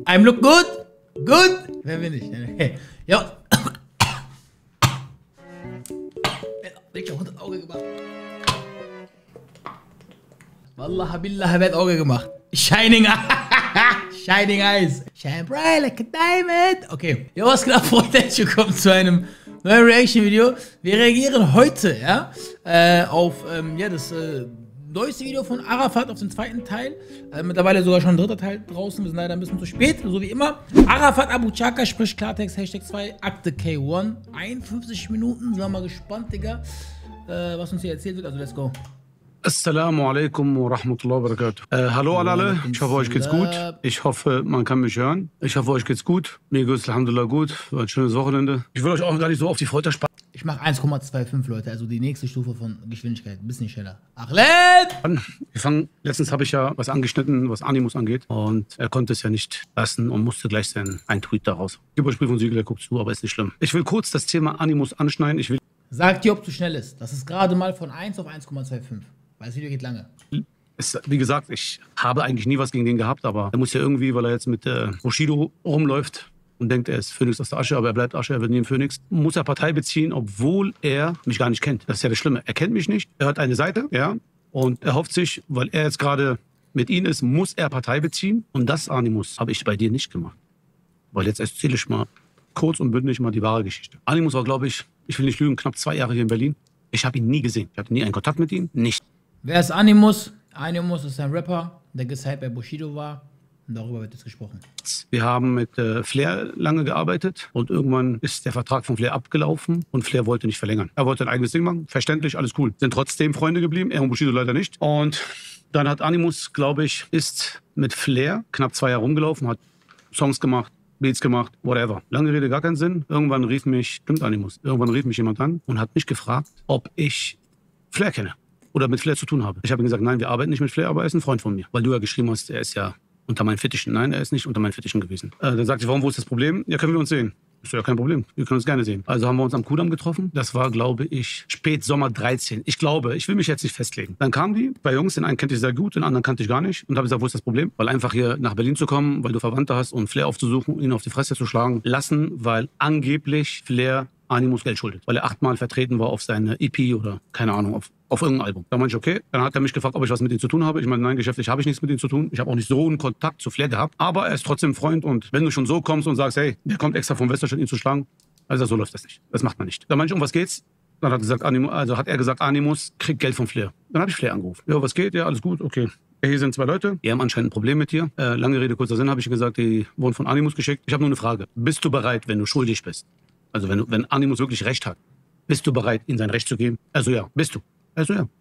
I'm look good? Good? Wer bin ich? Ja. Ich hab 100 Auge gemacht. Wallah, Billah, wird Auge gemacht. Shining Shining Eyes. Shine bright like a diamond. Okay. Jo, was klar, Freunde? Herzlich willkommen zu einem neuen Reaction-Video. Wir reagieren heute, ja, auf, das neueste Video von Arafat auf den zweiten Teil. Mittlerweile sogar schon ein dritter Teil draußen. Wir sind leider ein bisschen zu spät, so wie immer. Arafat Abu Chaka spricht Klartext, Hashtag 2, Akte K1. 51 Minuten, sind wir mal gespannt, Digga, was uns hier erzählt wird. Also, let's go. Assalamu alaikum wa rahmatullahi wa barakatuh. Hallo an alle, ich hoffe euch geht's gut. Ich hoffe, man kann mich hören. Ich hoffe, euch geht's gut. Mir geht's alhamdulillah gut. War ein schönes Wochenende. Ich will euch auch gar nicht so auf die Folter spannen. Ich mache 1,25 Leute, also die nächste Stufe von Geschwindigkeit. Ein bisschen schneller. Achlet! Letztens habe ich ja was angeschnitten, was Animus angeht. Und er konnte es ja nicht lassen und musste gleich einen Tweet daraus. Ich gebe euch Brief und Siegel, der guckt zu, aber ist nicht schlimm. Ich will kurz das Thema Animus anschneiden. Sagt dir, ob zu schnell ist. Das ist gerade mal von 1 auf 1,25. Weil das Video geht lange. Wie gesagt, ich habe eigentlich nie was gegen den gehabt, aber er muss ja irgendwie, weil er jetzt mit Bushido rumläuft und denkt, er ist Phönix aus der Asche, aber er bleibt Asche, er wird nie ein Phönix, muss er Partei beziehen, obwohl er mich gar nicht kennt. Das ist ja das Schlimme. Er kennt mich nicht, er hat eine Seite, ja, und er hofft sich, weil er jetzt gerade mit ihnen ist, muss er Partei beziehen. Und das, Animus, habe ich bei dir nicht gemacht. Weil jetzt erzähle ich mal kurz und bündig mal die wahre Geschichte. Animus war, glaube ich will nicht lügen, knapp 2 Jahre hier in Berlin. Ich habe ihn nie gesehen. Ich hatte nie einen Kontakt mit ihm, nicht. Wer ist Animus? Animus ist ein Rapper, der gehypt bei Bushido war. Und darüber wird jetzt gesprochen. Wir haben mit Flair lange gearbeitet und irgendwann ist der Vertrag von Flair abgelaufen und Flair wollte nicht verlängern. Er wollte ein eigenes Ding machen, verständlich, alles cool. Sind trotzdem Freunde geblieben, er und Bushido leider nicht. Und dann hat Animus, glaube ich, ist mit Flair knapp 2 Jahre rumgelaufen, hat Songs gemacht, Beats gemacht, whatever. Lange Rede, gar keinen Sinn. Irgendwann rief mich jemand an und hat mich gefragt, ob ich Flair kenne. Oder mit Flair zu tun habe. Ich habe ihm gesagt, nein, wir arbeiten nicht mit Flair, aber er ist ein Freund von mir. Weil du ja geschrieben hast, er ist ja unter meinen Fittichen. Nein, er ist nicht unter meinen Fittichen gewesen. Dann sagte ich, wo ist das Problem? Ja, können wir uns sehen. Ist ja kein Problem, wir können uns gerne sehen. Also haben wir uns am Kudamm getroffen. Das war, glaube ich, Spätsommer 13. Ich will mich jetzt nicht festlegen. Dann kamen die, bei Jungs, den einen kannte ich sehr gut, den anderen kannte ich gar nicht. Und habe gesagt, wo ist das Problem? Weil einfach hier nach Berlin zu kommen, weil du Verwandte hast und Flair aufzusuchen, ihn auf die Fresse zu schlagen, lassen, weil angeblich Flair Animus Geld schuldet. Weil er 8-mal vertreten war auf seine EP oder, keine Ahnung, auf irgendein Album. Da meinte ich, okay. Dann hat er mich gefragt, ob ich was mit ihm zu tun habe. Ich meine, nein, geschäftlich habe ich nichts mit ihm zu tun. Ich habe auch nicht so einen Kontakt zu Flair gehabt. Aber er ist trotzdem ein Freund. Und wenn du schon so kommst und sagst, hey, der kommt extra vom Westerstadt, ihn zu schlagen, also so läuft das nicht. Das macht man nicht. Da meinte ich, um was geht's? Dann hat er gesagt, Animus kriegt Geld von Flair. Dann habe ich Flair angerufen. Ja, was geht? Ja, alles gut, okay. Hier sind 2 Leute, die haben anscheinend ein Problem mit dir. Lange Rede, kurzer Sinn, habe ich gesagt, die wurden von Animus geschickt. Ich habe nur eine Frage. Bist du bereit, wenn du schuldig bist? Also wenn Animus wirklich Recht hat, bist du bereit, ihm sein Recht zu geben? Also ja, bist du. Also ja.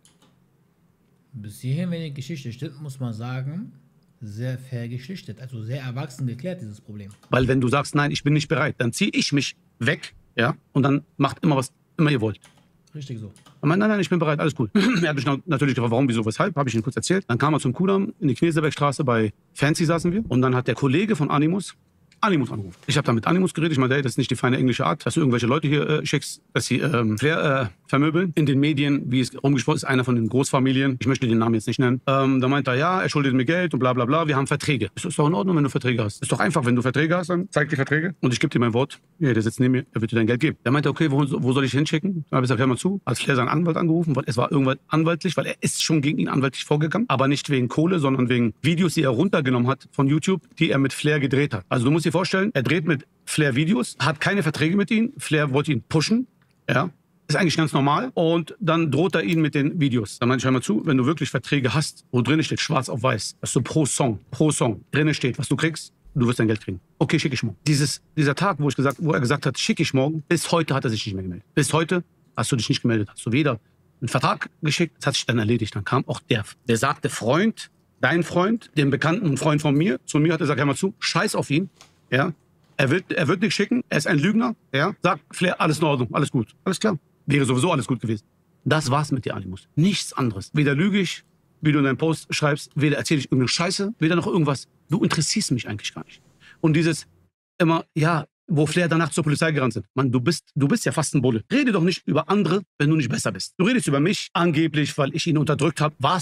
Bis hierhin, wenn die Geschichte stimmt, muss man sagen, sehr fair geschlichtet. Also sehr erwachsen geklärt, dieses Problem. Weil wenn du sagst, nein, ich bin nicht bereit, dann ziehe ich mich weg, ja, und dann macht immer ihr wollt. Richtig so. Er meinte, nein, ich bin bereit, alles gut. Er hat mich natürlich gefragt, warum, wieso, weshalb, habe ich ihm kurz erzählt. Dann kam er zum Kudamm, in die Knesebergstraße, bei Fancy saßen wir. Und dann hat der Kollege von Animus angerufen. Ich habe dann mit Animus geredet. Ich meinte, hey, das ist nicht die feine englische Art, dass du irgendwelche Leute hier schickst, dass sie Flair vermöbeln. In den Medien, wie es rumgesprochen ist, einer von den Großfamilien. Ich möchte den Namen jetzt nicht nennen. Da meinte er, ja, er schuldet mir Geld und bla bla bla. Wir haben Verträge. Ist doch in Ordnung, wenn du Verträge hast. Ist doch einfach, wenn du Verträge hast, dann zeig die Verträge. Und ich gebe dir mein Wort. Ja, der sitzt neben mir, er wird dir dein Geld geben. Der meinte, okay, wo soll ich hinschicken? Dann habe ich gesagt, hör mal zu. Hat Flair seinen Anwalt angerufen, weil es war irgendwann anwaltlich, weil er ist schon gegen ihn anwaltlich vorgegangen. Aber nicht wegen Kohle, sondern wegen Videos, die er runtergenommen hat von YouTube, die er mit Flair gedreht hat. Also du musst dir vorstellen, er dreht mit Flair Videos, hat keine Verträge mit ihm. Flair wollte ihn pushen, ja. Ist eigentlich ganz normal. Und dann droht er ihn mit den Videos. Dann meinte ich, hör mal zu, wenn du wirklich Verträge hast, wo drin steht, schwarz auf weiß, dass du pro Song drin steht, was du kriegst, du wirst dein Geld kriegen. Okay, schicke ich morgen. Dieser Tag, wo er gesagt hat, schicke ich morgen, bis heute hat er sich nicht mehr gemeldet. Bis heute hast du dich nicht gemeldet. Hast du weder einen Vertrag geschickt, das hat sich dann erledigt. Dann kam auch der sagte Freund, dein Freund, den bekannten Freund von mir, zu mir hat er gesagt, hör mal zu, scheiß auf ihn, ja. Er wird nichts schicken, er ist ein Lügner, ja. Sagt Flair, alles in Ordnung, alles gut, alles klar. Wäre sowieso alles gut gewesen. Das war's mit dir, Animus. Nichts anderes. Weder lüge ich, wie du in deinem Post schreibst, weder erzähle ich irgendeine Scheiße, weder noch irgendwas. Du interessierst mich eigentlich gar nicht. Und dieses immer, ja, wo Flair danach zur Polizei gerannt sind. Mann, du bist ja fast ein Bulle. Rede doch nicht über andere, wenn du nicht besser bist. Du redest über mich, angeblich, weil ich ihn unterdrückt habe. Warst du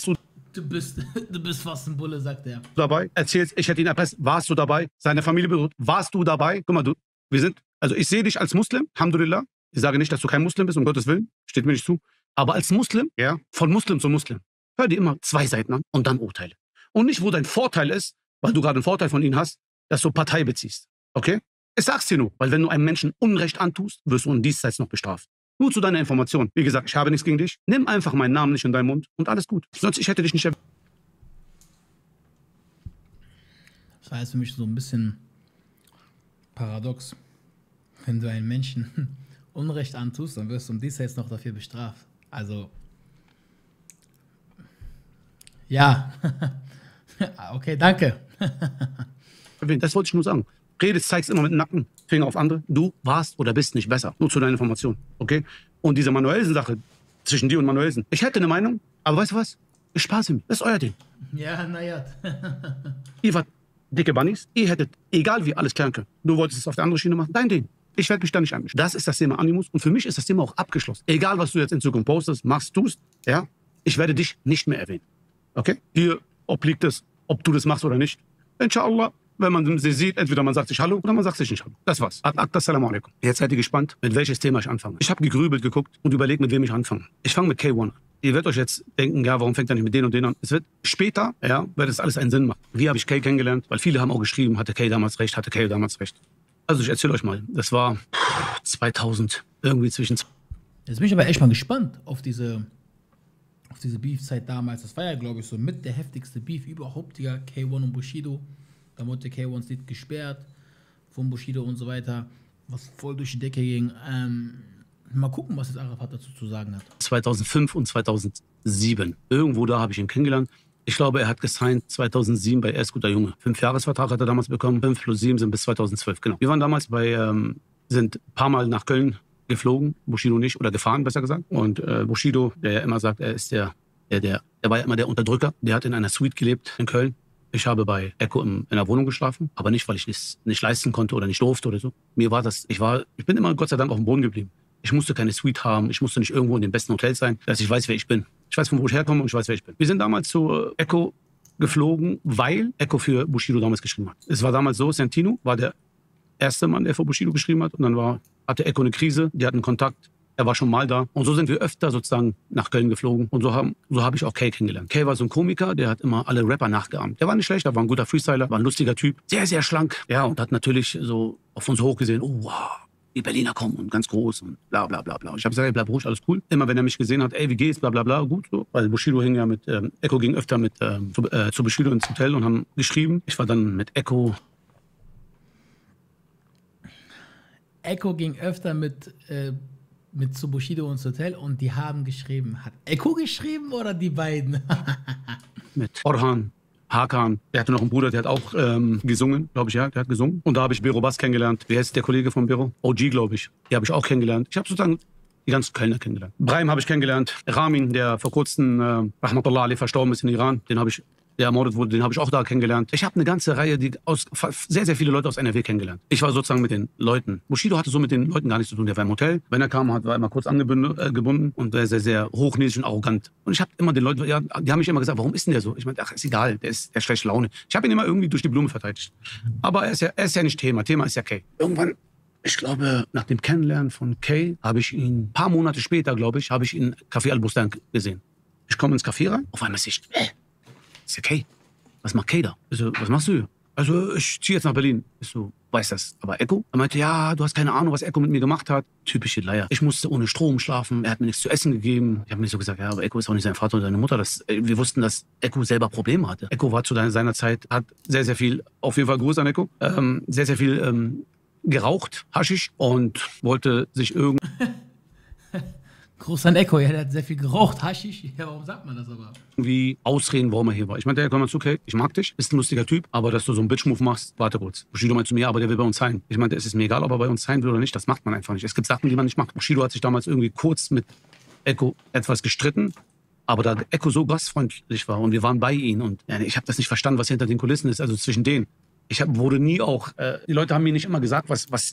Du bist fast ein Bulle, sagt er. Dabei, erzählst, ich hätte ihn erpresst, warst du dabei? Seine Familie bedroht, warst du dabei? Guck mal, also ich sehe dich als Muslim, Alhamdulillah. Ich sage nicht, dass du kein Muslim bist, um Gottes Willen, steht mir nicht zu. Aber als Muslim, ja, von Muslim zu Muslim, hör dir immer 2 Seiten an und dann urteile. Und nicht, wo dein Vorteil ist, weil du gerade einen Vorteil von ihnen hast, dass du Partei beziehst. Okay? Ich sag's dir nur, weil wenn du einem Menschen Unrecht antust, wirst du in diesseits noch bestraft. Nur zu deiner Information. Wie gesagt, ich habe nichts gegen dich. Nimm einfach meinen Namen nicht in deinen Mund und alles gut. Sonst ich hätte dich nicht erwähnt. Das war jetzt für mich so ein bisschen paradox. Wenn du einem Menschen Unrecht antust, dann wirst du im Diesseits noch dafür bestraft. Also, ja. Okay, danke. Das wollte ich nur sagen. Redest, zeigst immer mit dem Nacken, Finger auf andere. Du warst oder bist nicht besser. Nur zu deiner Information. Okay? Und diese Manuelsen-Sache zwischen dir und Manuelsen. Ich hätte eine Meinung, aber weißt du was? Ich spare sie mir. Das ist euer Ding. Ja, naja. Ihr wart dicke Bunnies. Ihr hättet, egal wie, alles klären können. Du wolltest es auf der anderen Schiene machen. Dein Ding. Ich werde mich da nicht einmischen. Das ist das Thema Animus. Und für mich ist das Thema auch abgeschlossen. Egal, was du jetzt in Zukunft postest, machst, tust. Ja? Ich werde dich nicht mehr erwähnen. Okay? Dir obliegt es, ob du das machst oder nicht. Inshallah. Wenn man sie sieht, entweder man sagt sich Hallo oder man sagt sich nicht Hallo. Das war's. Assalamu alaikum. Jetzt seid ihr gespannt, mit welches Thema ich anfange. Ich habe gegrübelt, geguckt und überlegt, mit wem ich anfange. Ich fange mit K1 an. Ihr werdet euch jetzt denken, ja, warum fängt er nicht mit denen und denen an? Es wird später, ja, wird das alles einen Sinn machen. Wie habe ich K kennengelernt? Weil viele haben auch geschrieben, hatte K damals recht, hatte K damals recht. Also ich erzähle euch mal. Das war 2000, irgendwie zwischen... Jetzt bin ich aber echt mal gespannt auf diese Beef-Zeit damals. Das war ja, glaube ich, so mit der heftigste Beef überhaupt, Digga. K1 und Bushido. Da wurde K1's Lied gesperrt von Bushido und so weiter, was voll durch die Decke ging. Mal gucken, was jetzt Arafat dazu zu sagen hat. 2005 und 2007. Irgendwo da habe ich ihn kennengelernt. Ich glaube, er hat gesigned 2007 bei Er ist guter Junge. 5-Jahres-Vertrag hat er damals bekommen. 5 plus 7 sind bis 2012, genau. Wir waren damals sind ein paar Mal nach Köln geflogen, Bushido nicht, oder gefahren, besser gesagt. Und Bushido, der ja immer sagt, er ist der war ja immer der Unterdrücker. Der hat in einer Suite gelebt in Köln. Ich habe bei Echo in einer Wohnung geschlafen, aber nicht, weil ich es nicht leisten konnte oder nicht durfte oder so. Mir war das, ich bin immer Gott sei Dank auf dem Boden geblieben. Ich musste keine Suite haben, ich musste nicht irgendwo in den besten Hotels sein, dass ich weiß, wer ich bin. Ich weiß, von wo ich herkomme und ich weiß, wer ich bin. Wir sind damals zu Echo geflogen, weil Echo für Bushido damals geschrieben hat. Es war damals so, Santino war der erste Mann, der für Bushido geschrieben hat und dann hatte Echo eine Krise, die hatten Kontakt. Er war schon mal da. Und so sind wir öfter sozusagen nach Köln geflogen. Und so hab ich auch Kay kennengelernt. Kay war so ein Komiker, der hat immer alle Rapper nachgeahmt. Der war nicht schlecht, der war ein guter Freestyler, war ein lustiger Typ. Sehr, sehr schlank. Ja, und hat natürlich so auf uns hochgesehen. Oh, wow, die Berliner kommen und ganz groß und bla, bla, bla, bla. Ich habe gesagt, ey, bleib ruhig, alles cool. Immer wenn er mich gesehen hat, ey, wie geht's, bla, bla, bla, gut. So. Weil Bushido hing ja Echo ging öfter zu Bushido ins Hotel und haben geschrieben. Ich war dann mit Echo. Echo ging öfter mit zu Bushido ins Hotel und die haben geschrieben. Hat Echo geschrieben oder die beiden? Mit Orhan, Hakan. Der hatte noch einen Bruder, der hat auch gesungen, glaube ich, ja. Der hat gesungen. Und da habe ich Bero Bass kennengelernt. Wer ist der Kollege von Bero? OG, glaube ich. Die habe ich auch kennengelernt. Ich habe sozusagen die ganzen Kölner kennengelernt. Brahim habe ich kennengelernt. Ramin, der vor kurzem, Rahmatullah Ali, verstorben ist in Iran. Der ermordet wurde, den habe ich auch da kennengelernt. Ich habe eine ganze Reihe, sehr, sehr viele Leute aus NRW kennengelernt. Ich war sozusagen mit den Leuten. Bushido hatte so mit den Leuten gar nichts zu tun. Der war im Hotel. Wenn er kam, war er immer kurz gebunden und sehr, sehr, sehr hochnäsig und arrogant. Und ich habe immer den Leuten, ja, die haben mich immer gesagt, warum ist denn der so? Ich meine, ach, ist egal, der ist schlecht Laune. Ich habe ihn immer irgendwie durch die Blume verteidigt. Aber er ist ja nicht Thema. Thema ist ja Kay. Irgendwann, ich glaube, nach dem Kennenlernen von Kay, habe ich ihn, ein paar Monate später, glaube ich, habe ich ihn Café Al-Bustan gesehen. Ich komme ins Café rein, auf einmal sehe ich, ist ja Kay. Was macht Kay da? Ich so, was machst du hier? Also, ich ziehe jetzt nach Berlin. Ich so, weiß das. Aber Echo? Er meinte, ja, du hast keine Ahnung, was Echo mit mir gemacht hat. Typische Leier. Ich musste ohne Strom schlafen. Er hat mir nichts zu essen gegeben. Ich habe mir so gesagt, ja, aber Echo ist auch nicht sein Vater oder seine Mutter. Wir wussten, dass Echo selber Probleme hatte. Echo war zu seiner Zeit, hat sehr, sehr viel, auf jeden Fall Gruß an Echo, sehr, sehr viel geraucht, Haschisch und wollte sich Gruß an Echo, ja, der hat sehr viel geraucht, Haschisch. Ja, warum sagt man das aber? irgendwie ausreden, warum er hier war. Ich meinte, komm mal zu, okay, ich mag dich, bist ein lustiger Typ, aber dass du so einen Bitch-Move machst, warte kurz. Bushido meinte zu mir, aber der will bei uns sein. Ich meinte, es ist mir egal, ob er bei uns sein will oder nicht, das macht man einfach nicht. Es gibt Sachen, die man nicht macht. Bushido hat sich damals irgendwie kurz mit Echo etwas gestritten, aber da Echo so gastfreundlich war und wir waren bei ihm und ja, ich habe das nicht verstanden, was hinter den Kulissen ist, also zwischen denen. Wurde nie auch, die Leute haben mir nicht immer gesagt, was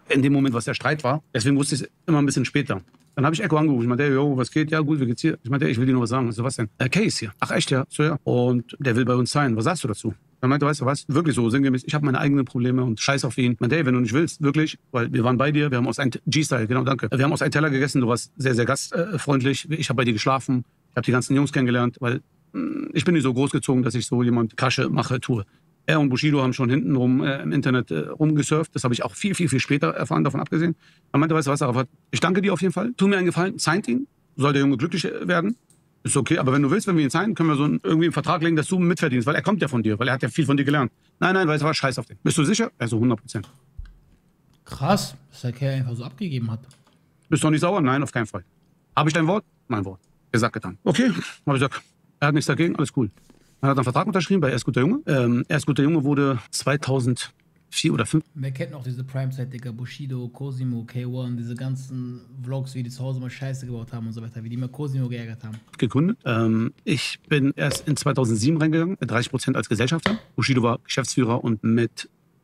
in dem Moment, was der Streit war. Deswegen wusste ich es immer ein bisschen später. Dann habe ich Echo angerufen. Ich meinte, yo, was geht? Ja, gut, wie geht's hier? Ich meinte, ich will dir nur was sagen. Ich so, was denn? Kay ist hier. Ach, echt, ja? So, ja. Und der will bei uns sein. Was sagst du dazu? Dann meinte, weißt du was? Wirklich so, sinngemäß, ich habe meine eigenen Probleme und scheiß auf ihn. Ich meinte, hey, wenn du nicht willst, wirklich, weil wir waren bei dir, wir haben aus einem G-Style, genau, danke. Wir haben aus einem Teller gegessen, du warst sehr, sehr gastfreundlich. Ich habe bei dir geschlafen. Ich habe die ganzen Jungs kennengelernt, weil ich bin nicht so großgezogen, dass ich so jemand Krasche mache, tue. Er und Bushido haben schon hintenrum im Internet rumgesurft. Das habe ich auch viel, viel, viel später erfahren, davon abgesehen. Er meinte, weißt du was, Arafat, ich danke dir auf jeden Fall. Tu mir einen Gefallen, signt ihn. Soll der Junge glücklich werden. Ist okay, aber wenn du willst, wenn wir ihn signen, können wir so irgendwie einen Vertrag legen, dass du mitverdienst, weil er kommt ja von dir, weil er hat ja viel von dir gelernt. Nein, weißt du was, scheiß auf den. Bist du sicher? Also 100%. Krass, dass der Kerl einfach so abgegeben hat. Bist du doch nicht sauer? Nein, auf keinen Fall. Habe ich dein Wort? Mein Wort. Gesagt, getan. Okay, habe ich gesagt, er hat nichts dagegen, alles cool. Er hat einen Vertrag unterschrieben bei Er ist guter Junge. Er ist guter Junge wurde 2004 oder 2005. Wer kennt noch diese Prime-Zeit, Digga? Bushido, Cosimo, K1, diese ganzen Vlogs, wie die zu Hause mal Scheiße gebaut haben und so weiter, wie die mal Cosimo geärgert haben. Gegründet. Ich bin erst in 2007 reingegangen, mit 30% als Gesellschafter. Bushido war Geschäftsführer und mit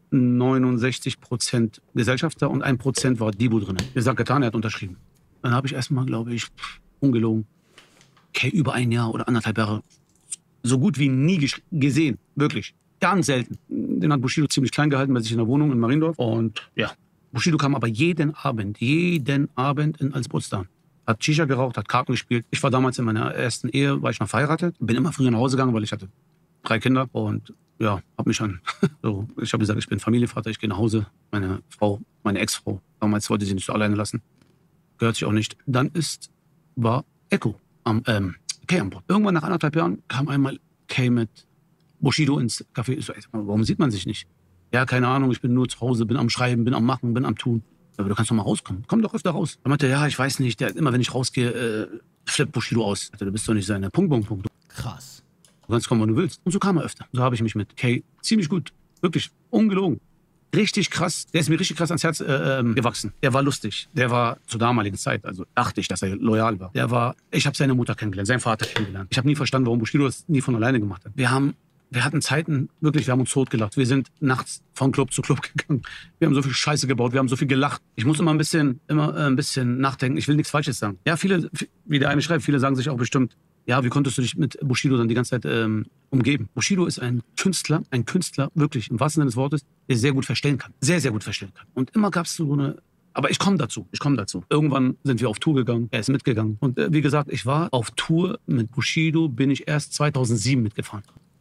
69% Gesellschafter und 1% war Dibu drin. Gesagt, getan, er hat unterschrieben. Dann habe ich erstmal, glaube ich, ungelogen, über ein Jahr oder 1,5 Jahre so gut wie nie gesehen. Wirklich. Ganz selten. Den hat Bushido ziemlich klein gehalten bei sich in der Wohnung in Mariendorf. Und ja, Bushido kam aber jeden Abend in Alsburstan. Hat Shisha geraucht, hat Karten gespielt. Ich war damals in meiner ersten Ehe, war ich noch verheiratet. Bin immer früher nach Hause gegangen, weil ich hatte 3 Kinder. Und ja, habe mich dann, so, ich habe gesagt, ich bin Familienvater, ich gehe nach Hause. Meine Frau, meine Ex-Frau, damals wollte sie nicht so alleine lassen. Gehört sich auch nicht. Dann war Echo Kay an Bord. Irgendwann nach 1,5 Jahren kam einmal Kay mit Bushido ins Café. Ich so, ey, warum sieht man sich nicht? Ja, keine Ahnung, ich bin nur zu Hause, bin am Schreiben, bin am Machen, bin am Tun. Aber du kannst doch mal rauskommen. Komm doch öfter raus. Er meinte, ja, ich weiß nicht, immer wenn ich rausgehe, flippt Bushido aus. Du bist doch nicht seine Punkt. Krass. Du kannst kommen, wann du willst. Und so kam er öfter. So habe ich mich mit Kay ziemlich gut, wirklich ungelogen, richtig krass, der ist mir richtig krass ans Herz gewachsen. Der war lustig. Der war zur damaligen Zeit, also dachte ich, dass er loyal war. Ich habe seine Mutter kennengelernt, seinen Vater kennengelernt. Ich habe nie verstanden, warum Bushido das nie von alleine gemacht hat. Wir hatten Zeiten, wirklich, wir haben uns totgelacht. Wir sind nachts von Club zu Club gegangen. Wir haben so viel Scheiße gebaut, wir haben so viel gelacht. Ich muss immer ein bisschen nachdenken. Ich will nichts Falsches sagen. Ja, viele, wie der eine schreibt, viele sagen sich auch bestimmt, ja, wie konntest du dich mit Bushido dann die ganze Zeit umgeben? Bushido ist ein Künstler, wirklich, im wahrsten Sinne des Wortes, der sehr gut verstellen kann. Sehr, sehr gut verstellen kann. Und immer gab es so eine... Aber ich komme dazu. Irgendwann sind wir auf Tour gegangen, er ist mitgegangen. Und wie gesagt, ich war auf Tour mit Bushido, bin ich erst 2007 mitgefahren.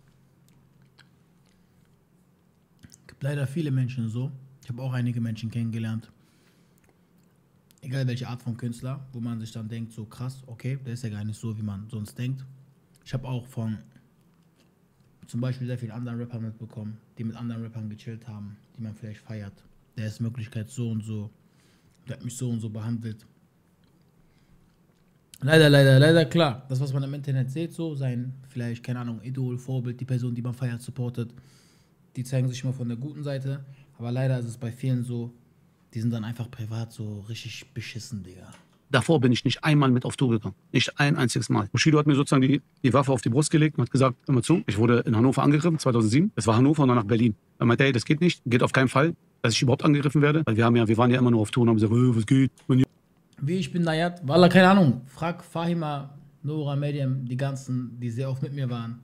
Es gibt leider viele Menschen so. Ich habe auch einige Menschen kennengelernt. Egal welche Art von Künstler, wo man sich dann denkt, so krass, okay, der ist ja gar nicht so, wie man sonst denkt. Ich habe auch von zum Beispiel sehr vielen anderen Rappern mitbekommen, die mit anderen Rappern gechillt haben, die man vielleicht feiert. Der ist in Wirklichkeit so und so, der hat mich so und so behandelt. Leider, klar. Das, was man im Internet sieht, so sein, vielleicht, keine Ahnung, Idol, Vorbild, die Person, die man feiert, supportet, die zeigen sich immer von der guten Seite. Aber leider ist es bei vielen so, die sind dann einfach privat so richtig beschissen, Digga. Davor bin ich nicht einmal mit auf Tour gegangen. Nicht ein einziges Mal. Bushido hat mir sozusagen die Waffe auf die Brust gelegt und hat gesagt, hör mal zu, ich wurde in Hannover angegriffen, 2007. Das war Hannover und dann nach Berlin. Er meinte, ey, das geht nicht, geht auf keinen Fall, dass ich überhaupt angegriffen werde. Weil wir waren ja immer nur auf Tour und haben gesagt, was geht? Wie, ich bin Nayat, Wallah, keine Ahnung. Frag Fahima, Nora, Medium, die ganzen, die sehr oft mit mir waren.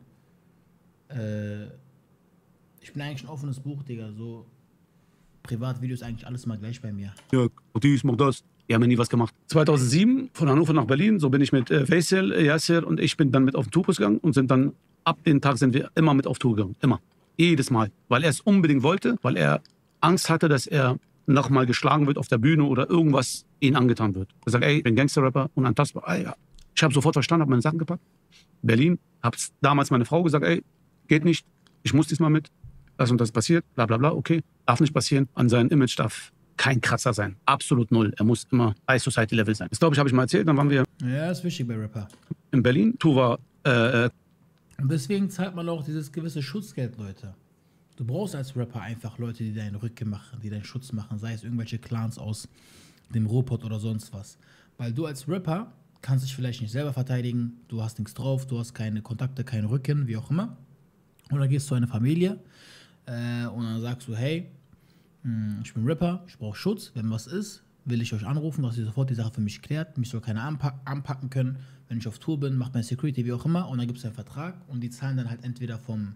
Ich bin eigentlich ein offenes Buch, Digga, so... Privatvideos eigentlich alles mal gleich bei mir. Ja, dies, mach das. Die haben ja nie was gemacht. 2007 von Hannover nach Berlin, so bin ich mit Faisal, Yasser und ich bin dann mit auf den Tourbus gegangen und sind dann, ab dem Tag sind wir immer mit auf Tour gegangen. Immer. Jedes Mal. Weil er es unbedingt wollte, weil er Angst hatte, dass er nochmal geschlagen wird auf der Bühne oder irgendwas ihnen angetan wird. Er sagt, ey, ich bin Gangster-Rapper, unantastbar. Ey, ja. Ich habe sofort verstanden, habe meine Sachen gepackt. Berlin, hab's damals meine Frau gesagt, ey, geht nicht, ich muss diesmal mit. Das und das passiert, bla bla bla, okay, darf nicht passieren. An seinem Image darf kein Kratzer sein. Absolut null. Er muss immer High Society Level sein. Das glaube ich, habe ich mal erzählt. Dann waren wir Ja, ist wichtig bei Rapper. in Berlin. Tour war Und deswegen zahlt man auch dieses gewisse Schutzgeld, Leute. Du brauchst als Rapper einfach Leute, die deinen Rücken machen, die deinen Schutz machen, sei es irgendwelche Clans aus dem Ruhrpott oder sonst was. Weil du als Rapper kannst dich vielleicht nicht selber verteidigen, du hast nichts drauf, du hast keine Kontakte, keinen Rücken, wie auch immer. Oder gehst zu einer Familie und dann sagst du, hey, Ich bin Rapper, ich brauche Schutz. Wenn was ist, will ich euch anrufen, dass ihr sofort die Sache für mich klärt. Mich soll keiner anpacken können. Wenn ich auf Tour bin, macht mein Security, wie auch immer. Und dann gibt es einen Vertrag und die zahlen dann halt entweder vom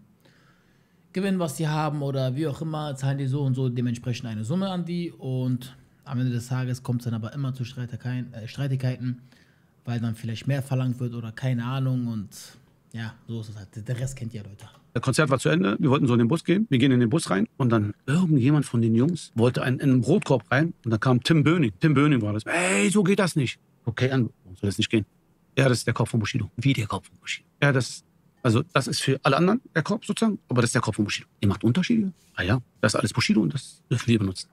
Gewinn, was die haben oder wie auch immer, zahlen die so und so dementsprechend eine Summe an die. Und am Ende des Tages kommt es dann aber immer zu Streitigkeiten, weil dann vielleicht mehr verlangt wird oder keine Ahnung. Und ja, so ist es halt. Der Rest kennt ihr, Leute. Das Konzert war zu Ende, wir wollten so in den Bus gehen. Wir gehen in den Bus rein und dann irgendjemand von den Jungs wollte in einen Brotkorb rein und dann kam Tim Böning. Tim Böning war das. Ey, so geht das nicht. Okay, warum soll das nicht gehen? Ja, das ist der Kopf von Bushido. Wie der Kopf von Bushido? Ja, das ist für alle anderen der Kopf sozusagen, aber das ist der Kopf von Bushido. Ihr macht Unterschiede? Ah ja, das ist alles Bushido und das dürfen wir benutzen.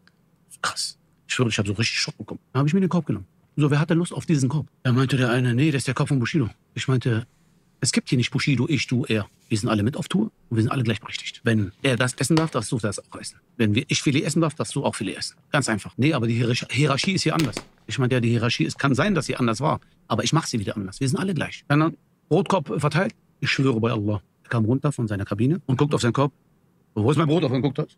Krass. Ich schwöre, ich habe so richtig Schock bekommen. Da habe ich mir den Korb genommen. So, wer hat denn Lust auf diesen Korb? Da meinte der eine, nee, das ist der Kopf von Bushido. Ich meinte, es gibt hier nicht Bushido, ich, du, er. Wir sind alle mit auf Tour und wir sind alle gleichberechtigt. Wenn er das essen darf, darfst du das auch essen. Wenn ich Filet essen darf, darfst du auch Filet essen. Ganz einfach. Nee, aber die Hierarchie ist hier anders. Ich meine, ja, die Hierarchie, es kann sein, dass sie anders war, aber ich mache sie wieder anders. Wir sind alle gleich. Dann hat Brotkorb verteilt. Ich schwöre bei Allah. Er kam runter von seiner Kabine und guckt auf seinen Korb. Wo ist mein Brot? Auf den guckt hat.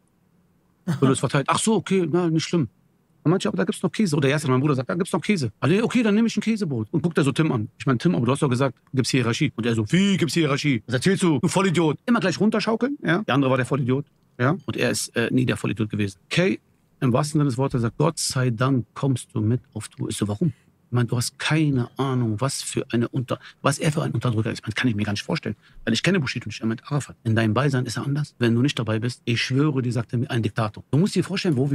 Und es verteilt. Ach so, okay, na, nicht schlimm. Und manche, aber da gibt's noch Käse. Oder erst mein Bruder sagt, da gibt's noch Käse. Also, okay, dann nehme ich ein Käsebrot. Und guckt er so Tim an. Ich meine, Tim, aber du hast doch gesagt, gibt's Hierarchie. Und er so, wie gibt's Hierarchie? Was erzählst du? Du Vollidiot. Immer gleich runterschaukeln. Ja. Der andere war der Vollidiot. Ja. Und er ist nie der Vollidiot gewesen. Kay, im wahrsten Sinne des Wortes, sagt, Gott sei Dank kommst du mit auf Tour. Ich so, warum? Ich meine, du hast keine Ahnung, was er für ein Unterdrücker ist. Das kann ich mir gar nicht vorstellen. Weil ich kenne Bushido nicht, er mit Arafat. In deinem Beisein ist er anders. Wenn du nicht dabei bist, ich schwöre dir, sagt er mir, ein Diktator. Du musst dir vorstellen, wo wir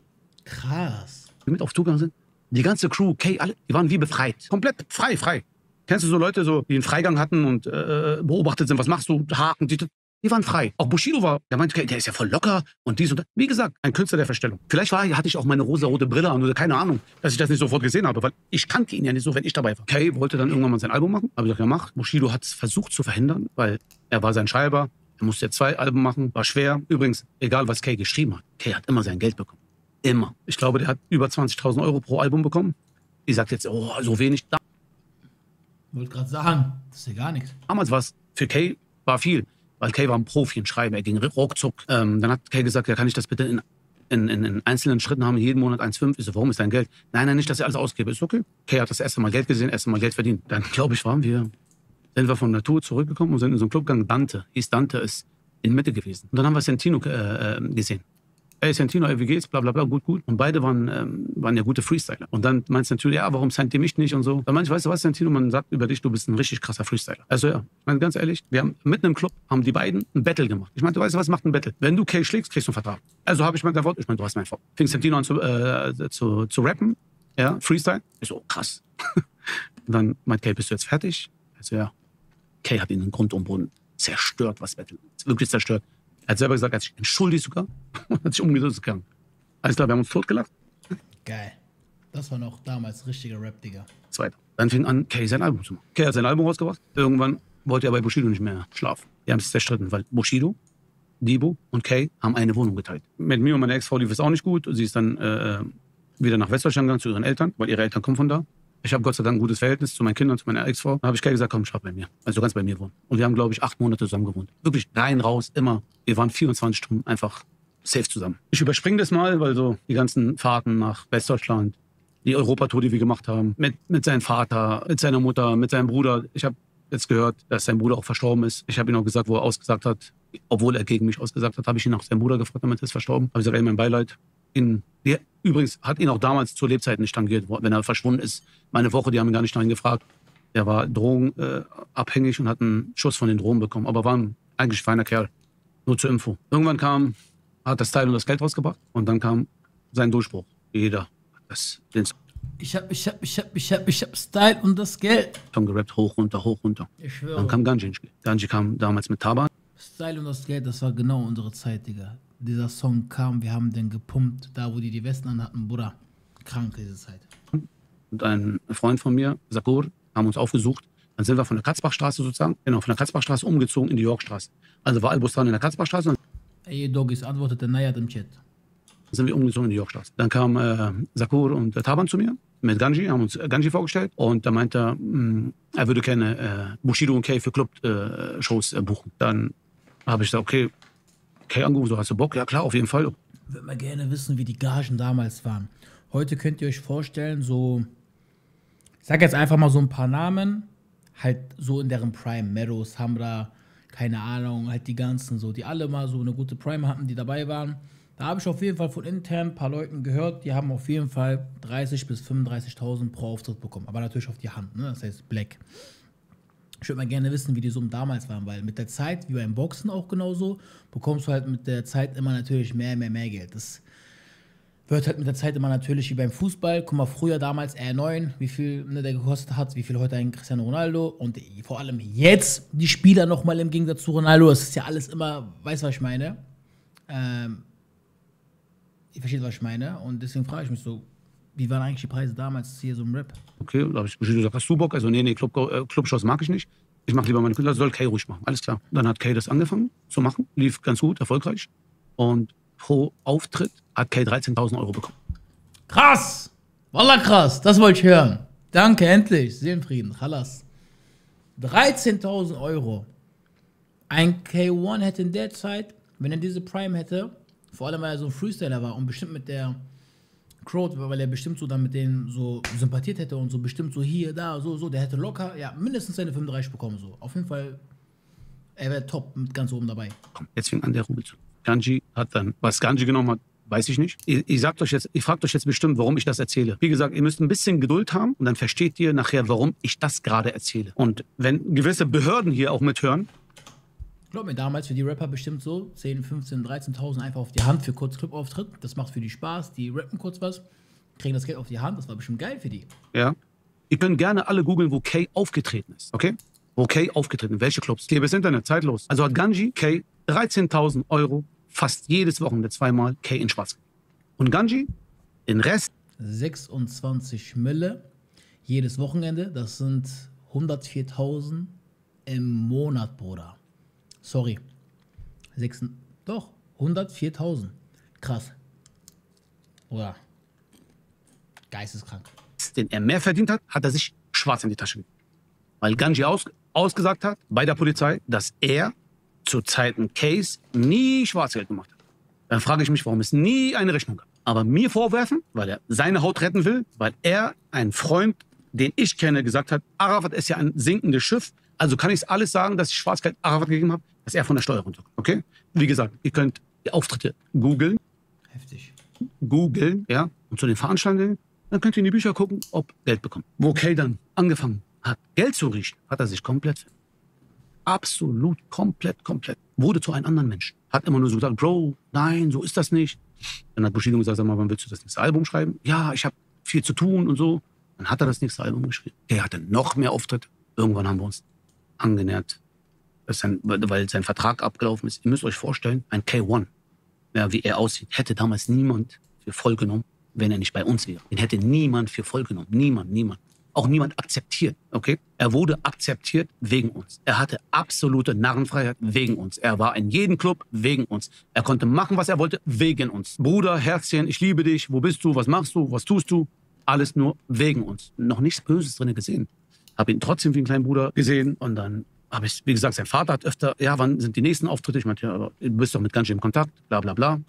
Krass. mit auf Tour gegangen sind. Die ganze Crew, Kay, alle, die waren wie befreit. Komplett frei. Kennst du so Leute, die einen Freigang hatten und beobachtet sind, was machst du, Haken, die waren frei. Auch Bushido war, der meinte, der ist ja voll locker und dies und das. Wie gesagt, ein Künstler der Verstellung. Vielleicht hatte ich auch meine rosa-rote Brille an oder keine Ahnung, dass ich das nicht sofort gesehen habe, weil ich kannte ihn ja nicht so, wenn ich dabei war. Kay wollte dann irgendwann mal sein Album machen, habe ich gesagt, ja mach. Bushido hat es versucht zu verhindern, weil er war sein Schreiber, er musste ja 2 Alben machen, war schwer. Übrigens, egal was Kay geschrieben hat, Kay hat immer sein Geld bekommen. Immer. Ich glaube, der hat über 20.000 Euro pro Album bekommen. Ich sag jetzt, oh, so wenig. Wollte gerade sagen, das ist ja gar nichts. Damals war es für Kay war viel, weil Kay war ein Profi, ein Schreiber, er ging ruckzuck. Dann hat Kay gesagt, ja, kann ich das bitte in einzelnen Schritten haben, jeden Monat 1,5. Ich so, warum ist dein Geld? Nein, nicht, dass ich alles ausgebe. Ist okay. Kay hat das erste Mal Geld gesehen, erste Mal Geld verdient. Dann, glaube ich, sind wir von der Tour zurückgekommen und sind in so einen Club gegangen. Dante, ist in Mitte gewesen. Und dann haben wir Santino gesehen. Ey, Santino, ey, wie geht's? Bla, bla, bla, gut. Und beide waren ja gute Freestyler. Und dann meint Santino, ja, warum signed ihr mich nicht und so. Dann meinte ich, weißt du was, Santino, man sagt über dich, du bist ein richtig krasser Freestyler. Also ja, ich meine, ganz ehrlich, wir haben mitten im Club, haben die beiden ein Battle gemacht. Ich meinte, weißt du was, macht ein Battle. Wenn du Kay schlägst, kriegst du einen Vertrag. Also habe ich mein Wort, du hast mein Wort. Fing Santino an zu rappen, ja, Freestyle. Ich so, krass. Und dann meint Kay, bist du jetzt fertig? Also ja, Kay hat ihn in Grund und Boden zerstört, was Battle. Wirklich zerstört. Er hat selber gesagt, er hat sich entschuldigt sogar und hat sich umgedreht gegangen. Alles klar, wir haben uns totgelacht. Geil. Das war noch damals richtiger Rap, Digga. Zweiter. Dann fing an, Kay sein Album zu machen. Kay hat sein Album rausgebracht. Irgendwann wollte er bei Bushido nicht mehr schlafen. Die haben sich zerstritten, weil Bushido, Debo und Kay haben eine Wohnung geteilt. Mit mir und meiner Ex-Frau lief es auch nicht gut. Sie ist dann wieder nach Westdeutschland gegangen zu ihren Eltern, weil ihre Eltern kommen von da. Ich habe Gott sei Dank ein gutes Verhältnis zu meinen Kindern, zu meiner Ex-Frau. Da habe ich Kay gesagt, komm, schlaf bei mir. Also du kannst bei mir wohnen. Und wir haben, glaube ich, 8 Monate zusammen gewohnt. Wirklich rein, raus, immer. Wir waren 24 Stunden einfach safe zusammen. Ich überspringe das mal, weil so die ganzen Fahrten nach Westdeutschland, die Europatour, die wir gemacht haben, mit seinem Vater, mit seiner Mutter, mit seinem Bruder. Ich habe jetzt gehört, dass sein Bruder auch verstorben ist. Ich habe ihm auch gesagt, wo er ausgesagt hat, obwohl er gegen mich ausgesagt hat, habe ich ihn nach seinem Bruder gefragt, damit er ist verstorben. Habe ich gesagt, ey, mein Beileid. Der übrigens hat ihn auch damals zur Lebzeit nicht tangiert, wenn er verschwunden ist. Meine Woche, die haben ihn gar nicht nach ihm gefragt. Der war drogenabhängig und hat einen Schuss von den Drogen bekommen. Aber war ein eigentlich feiner Kerl. Nur zur Info. Irgendwann hat das Style und das Geld rausgebracht und dann kam sein Durchbruch. Jeder hat Ich hab Style und das Geld. Schon gerappt, hoch, runter. Ich schwöre. Dann kam Ganji. Ganji kam damals mit Taban. Style und das Geld, das war genau unsere Zeit, Digga. Dieser Song kam, wir haben den gepumpt, da wo die Westen anhatten, Bruder. Krank diese Zeit. Und ein Freund von mir, Sakur, haben uns aufgesucht. Dann sind wir von der Katzbachstraße sozusagen, von der Katzbachstraße umgezogen in die Yorkstraße. Also war Albus dran in der Katzbachstraße. Ey, Doggies, antwortete Nayat im Chat. Dann sind wir umgezogen in die Yorkstraße. Dann kam Sakur und Taban zu mir mit Ganji, haben uns Ganji vorgestellt. Und da meinte er würde gerne Bushido und Kay für Club-Shows buchen. Dann habe ich gesagt, okay, Kay angerufen, so, hast du Bock? Ja klar, auf jeden Fall. würde mal gerne wissen, wie die Gagen damals waren. Heute könnt ihr euch vorstellen, so, ich sag jetzt einfach mal so ein paar Namen, halt so in deren Prime, Meadows, Hamra, keine Ahnung, halt die ganzen so, die alle mal so eine gute Prime hatten, die dabei waren. Da habe ich auf jeden Fall von intern ein paar Leuten gehört, die haben auf jeden Fall 30.000 bis 35.000 pro Auftritt bekommen. Aber natürlich auf die Hand, ne? Das heißt Black. Ich würde mal gerne wissen, wie die Summen damals waren, weil mit der Zeit, wie beim Boxen auch genauso, bekommst du halt mit der Zeit immer natürlich mehr Geld. Das wird halt mit der Zeit immer natürlich wie beim Fußball. Guck mal, früher damals R9, wie viel der gekostet hat, wie viel heute ein Cristiano Ronaldo und vor allem jetzt die Spieler nochmal im Gegensatz zu Ronaldo. Das ist ja alles immer, weißt du, was ich meine? Ihr versteht, was ich meine? Und deswegen frage ich mich so, wie waren eigentlich die Preise damals hier so im Rap? Okay, da habe ich bestimmt gesagt, hast du Bock? Also nee, Clubshows mag ich nicht. Ich mache lieber meine Künstler, soll Kay ruhig machen, alles klar. Dann hat Kay das angefangen zu machen, lief ganz gut, erfolgreich. Und pro Auftritt hat Kay 13.000 Euro bekommen. Krass! Wallah krass, das wollte ich hören. Danke, endlich. Seelenfrieden, Chalas. 13.000 Euro. Ein K1 hätte in der Zeit, wenn er diese Prime hätte, vor allem weil er so ein Freestyler war und bestimmt mit der Crowd, weil er bestimmt so dann mit denen so sympathiert hätte und so bestimmt so hier, da, so, der hätte locker, ja, mindestens seine 35 bekommen, so. Auf jeden Fall, er wäre top mit ganz oben dabei. Komm, jetzt fing an der Rubel zu. Ganji hat dann, was Ganji genommen hat, weiß ich nicht. Ich fragt euch jetzt bestimmt, warum ich das erzähle. Wie gesagt, ihr müsst ein bisschen Geduld haben und dann versteht ihr nachher, warum ich das gerade erzähle. Und wenn gewisse Behörden hier auch mithören, Glaub mir, damals für die Rapper bestimmt so 10, 15, 13.000 einfach auf die Hand für kurz Clubauftritt. Das macht für die Spaß, die rappen kurz was, kriegen das Geld auf die Hand, das war bestimmt geil für die. ja, ihr könnt gerne alle googeln, wo Kay aufgetreten ist, okay? Wo Kay aufgetreten ist, welche Clubs. Gebe es Internet, zeitlos. Also hat Ganji Kay 13.000 Euro fast jedes Wochenende zweimal Kay in Schwarz. Und Ganji, den Rest 26 Mille jedes Wochenende, das sind 104.000 im Monat, Bruder. Sorry. 104.000. Krass. Oder? Geisteskrank. den er mehr verdient hat, hat er sich schwarz in die Tasche gegeben. Weil Ganji ausgesagt hat bei der Polizei, dass er zu Zeiten Case nie Schwarzgeld gemacht hat. Dann frage ich mich, warum es nie eine Rechnung gab. Aber mir vorwerfen, weil er seine Haut retten will, weil er, ein Freund, den ich kenne, gesagt hat, Arafat ist ja ein sinkendes Schiff, also kann ich alles sagen, dass ich Schwarzgeld Arafat gegeben habe, dass er von der Steuer runterkommt. Okay? Wie gesagt, ihr könnt die Auftritte googeln. Heftig. Googeln, ja, und zu den Veranstaltungen, dann könnt ihr in die Bücher gucken, ob Geld bekommt. Wo Kay dann angefangen hat, Geld zu riechen, hat er sich komplett, absolut, komplett, wurde zu einem anderen Menschen. Hat immer nur so gesagt, Bro, nein, so ist das nicht. Dann hat Bushido gesagt, sag mal, wann willst du das nächste Album schreiben? Ja, ich habe viel zu tun und so. Dann hat er das nächste Album geschrieben. Der hatte noch mehr Auftritte. Irgendwann haben wir uns angenähert, weil sein Vertrag abgelaufen ist. Ihr müsst euch vorstellen, ein K1, ja, wie er aussieht, hätte damals niemand für voll genommen, wenn er nicht bei uns wäre. Den hätte niemand für voll genommen. Niemand. Auch niemand akzeptiert, okay? Er wurde akzeptiert wegen uns. Er hatte absolute Narrenfreiheit wegen uns. Er war in jedem Club wegen uns. Er konnte machen, was er wollte, wegen uns. Bruder, Herzchen, ich liebe dich. Wo bist du? Was machst du? Was tust du? Alles nur wegen uns. Noch nichts Böses drin gesehen. Habe ihn trotzdem wie einen kleinen Bruder gesehen. Und dann habe ich, wie gesagt, sein Vater hat öfter, ja, wann sind die nächsten Auftritte? Ich meinte, ja, aber du bist doch mit Ganji im Kontakt, bla bla bla.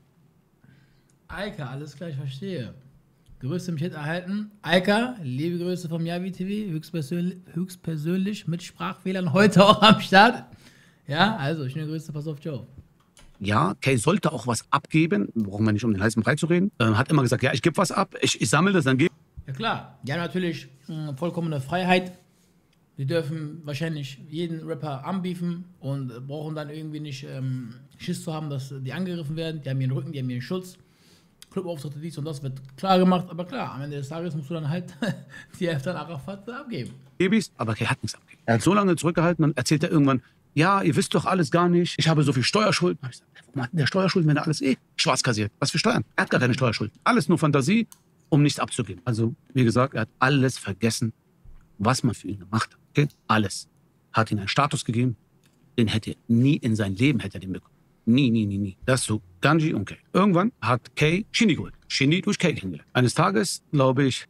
Eika, alles klar, ich verstehe. Grüße im Chat erhalten. Eika, liebe Grüße vom Yavi TV, höchstpersönlich mit Sprachfehlern heute auch am Start. Ja, also schöne Grüße, pass auf, Joe. Ja, Kay sollte auch was abgeben, brauchen wir nicht um den heißen Brei zu reden. Hat immer gesagt, ja, ich gebe was ab, ich sammle das, dann gebe. Ja klar, die haben natürlich vollkommene Freiheit. Die dürfen wahrscheinlich jeden Rapper anbiefen und brauchen dann irgendwie nicht Schiss zu haben, dass die angegriffen werden. Die haben ihren Rücken, die haben ihren Schutz. Clubauftritte, dies und das wird klar gemacht, aber klar, am Ende des Tages musst du dann halt die Hälfte an Arafat abgeben. Aber Kay hat nichts abgegeben. Er hat so lange zurückgehalten, dann erzählt er irgendwann, ja, ihr wisst doch alles gar nicht, ich habe so viel Steuerschulden. Ich sag, warum hat denn der Steuerschulden, wenn er alles schwarz kassiert? Was für Steuern? Er hat gar keine Steuerschulden. Alles nur Fantasie, um nichts abzugeben. Also, wie gesagt, er hat alles vergessen, was man für ihn gemacht hat. Okay? Alles. Hat ihm einen Status gegeben, den hätte er nie in sein Leben hätte er den bekommen. Nie. Das so Ganji und Kay. Irgendwann hat Kay Shindy geholt. Shindy durch Kay kennengelernt. Eines Tages, glaube ich,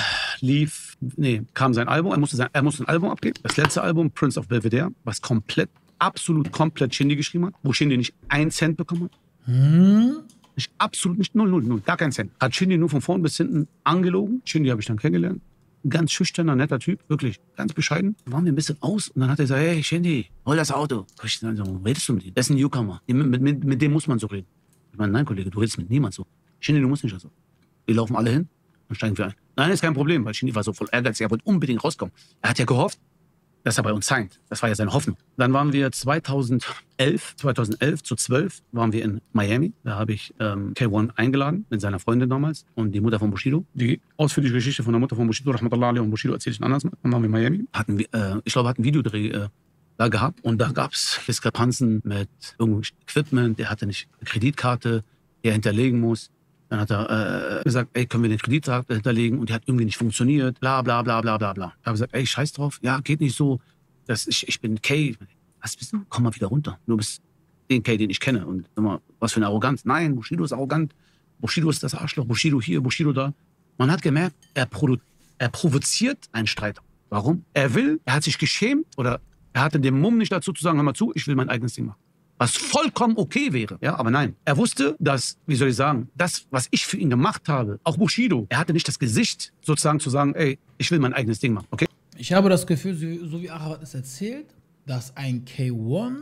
kam sein Album. Er musste ein Album abgeben. Das letzte Album, Prince of Belvedere, was absolut komplett Shindy geschrieben hat, wo Shindy nicht 1 Cent bekommen hat. Nicht, absolut nicht, null, null, null, gar keinen Cent. Hat Shindy nur von vorn bis hinten angelogen. Shindy habe ich dann kennengelernt. Ein ganz schüchterner, netter Typ, wirklich, ganz bescheiden. Dann waren wir ein bisschen aus und dann hat er gesagt, hey Shindy, hol das Auto. Ich dann so, redest du mit ihm? Das ist ein Newcomer. Mit dem muss man so reden. Ich meine, nein, Kollege, du redest mit niemand so. Shindy, du musst nicht so. Wir laufen alle hin und steigen wir ein. Nein, ist kein Problem, weil Shindy war so voll ehrgeizig, er wollte unbedingt rauskommen. Er hat ja gehofft, dass er bei uns signed. Das war ja seine Hoffnung. Dann waren wir 2011 zu 12 waren wir in Miami. Da habe ich K1 eingeladen mit seiner Freundin damals und die Mutter von Bushido. Die ausführliche Geschichte von der Mutter von Bushido, Rahmatullah alaihi, und Bushido erzähle ich ein anderes Mal. Dann waren wir in Miami. Ich glaube, hatten einen Videodreh da gehabt und da gab es Diskrepanzen mit irgendeinem Equipment. Der hatte nicht eine Kreditkarte, die er hinterlegen muss. Dann hat er gesagt, ey, können wir den Kredit hinterlegen? Und die hat irgendwie nicht funktioniert. Bla, bla, bla, bla, bla, bla. Ich habe gesagt, ey, scheiß drauf. Ja, geht nicht so. Ich bin Kay. Was bist du? Komm mal wieder runter. Du bist den Kay, den ich kenne. Und immer, was für eine Arroganz. Nein, Bushido ist arrogant. Bushido ist das Arschloch. Bushido hier, Bushido da. Man hat gemerkt, er provoziert einen Streit. Warum? Er hat sich geschämt oder er hatte den Mumm nicht dazu zu sagen, hör mal zu, ich will mein eigenes Ding machen. Was vollkommen okay wäre. Ja, aber nein. Er wusste, dass, wie soll ich sagen, das, was ich für ihn gemacht habe, auch Bushido, er hatte nicht das Gesicht, sozusagen zu sagen, ey, ich will mein eigenes Ding machen, okay? Ich habe das Gefühl, so wie Arabat es erzählt, dass ein K1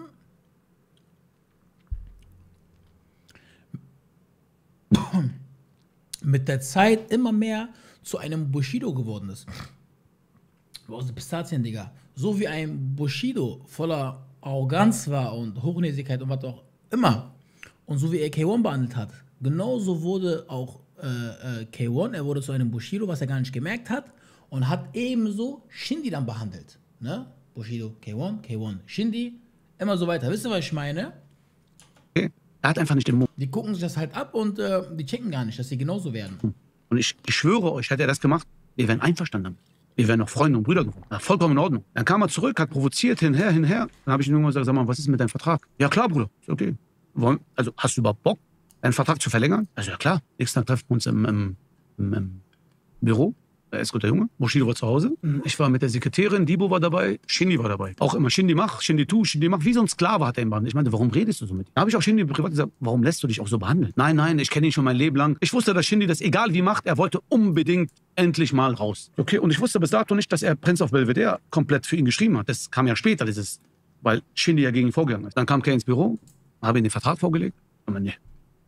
mit der Zeit immer mehr zu einem Bushido geworden ist. Aus den Pistazien, Digga. So wie ein Bushido voller Arroganz war und Hochnäsigkeit und was auch immer. Und so wie er K1 behandelt hat, genauso wurde auch K1, er wurde zu einem Bushido, was er gar nicht gemerkt hat, und hat ebenso Shindy dann behandelt. Ne? Bushido, K1, K1, Shindy, immer so weiter. Wisst ihr, was ich meine? Okay. Er hat einfach nicht den Mumm. Die gucken sich das halt ab und die checken gar nicht, dass sie genauso werden. Und ich schwöre euch, hätte er das gemacht, wir wären einverstanden damit. Wir wären noch Freunde und Brüder geworden. Ja, vollkommen in Ordnung. Dann kam er zurück, hat provoziert, hinher. Dann habe ich ihm irgendwann gesagt, sag mal, was ist mit deinem Vertrag? Ja klar, Bruder. Ist okay. Also hast du überhaupt Bock, deinen Vertrag zu verlängern? Also ja klar. Nächsten Tag treffen wir uns im Büro. Er ist guter Junge. Bushido war zu Hause. Ich war mit der Sekretärin, Dibo war dabei, Shindy war dabei. Auch immer Shindy mach, Shindy tu, Shindy mach. Wie so ein Sklave hat er ihn behandelt. Ich meinte, warum redest du so mit ihm? Da habe ich auch Shindy privat gesagt, warum lässt du dich auch so behandeln? Nein, ich kenne ihn schon mein Leben lang. Ich wusste, dass Shindy das egal wie macht, er wollte unbedingt endlich mal raus. Okay, und ich wusste bis dato nicht, dass er Prince of Belvedere komplett für ihn geschrieben hat. Das kam ja später, weil Shindy ja gegen ihn vorgegangen ist. Dann kam Kay ins Büro, habe ihm den Vertrag vorgelegt. Aber nee,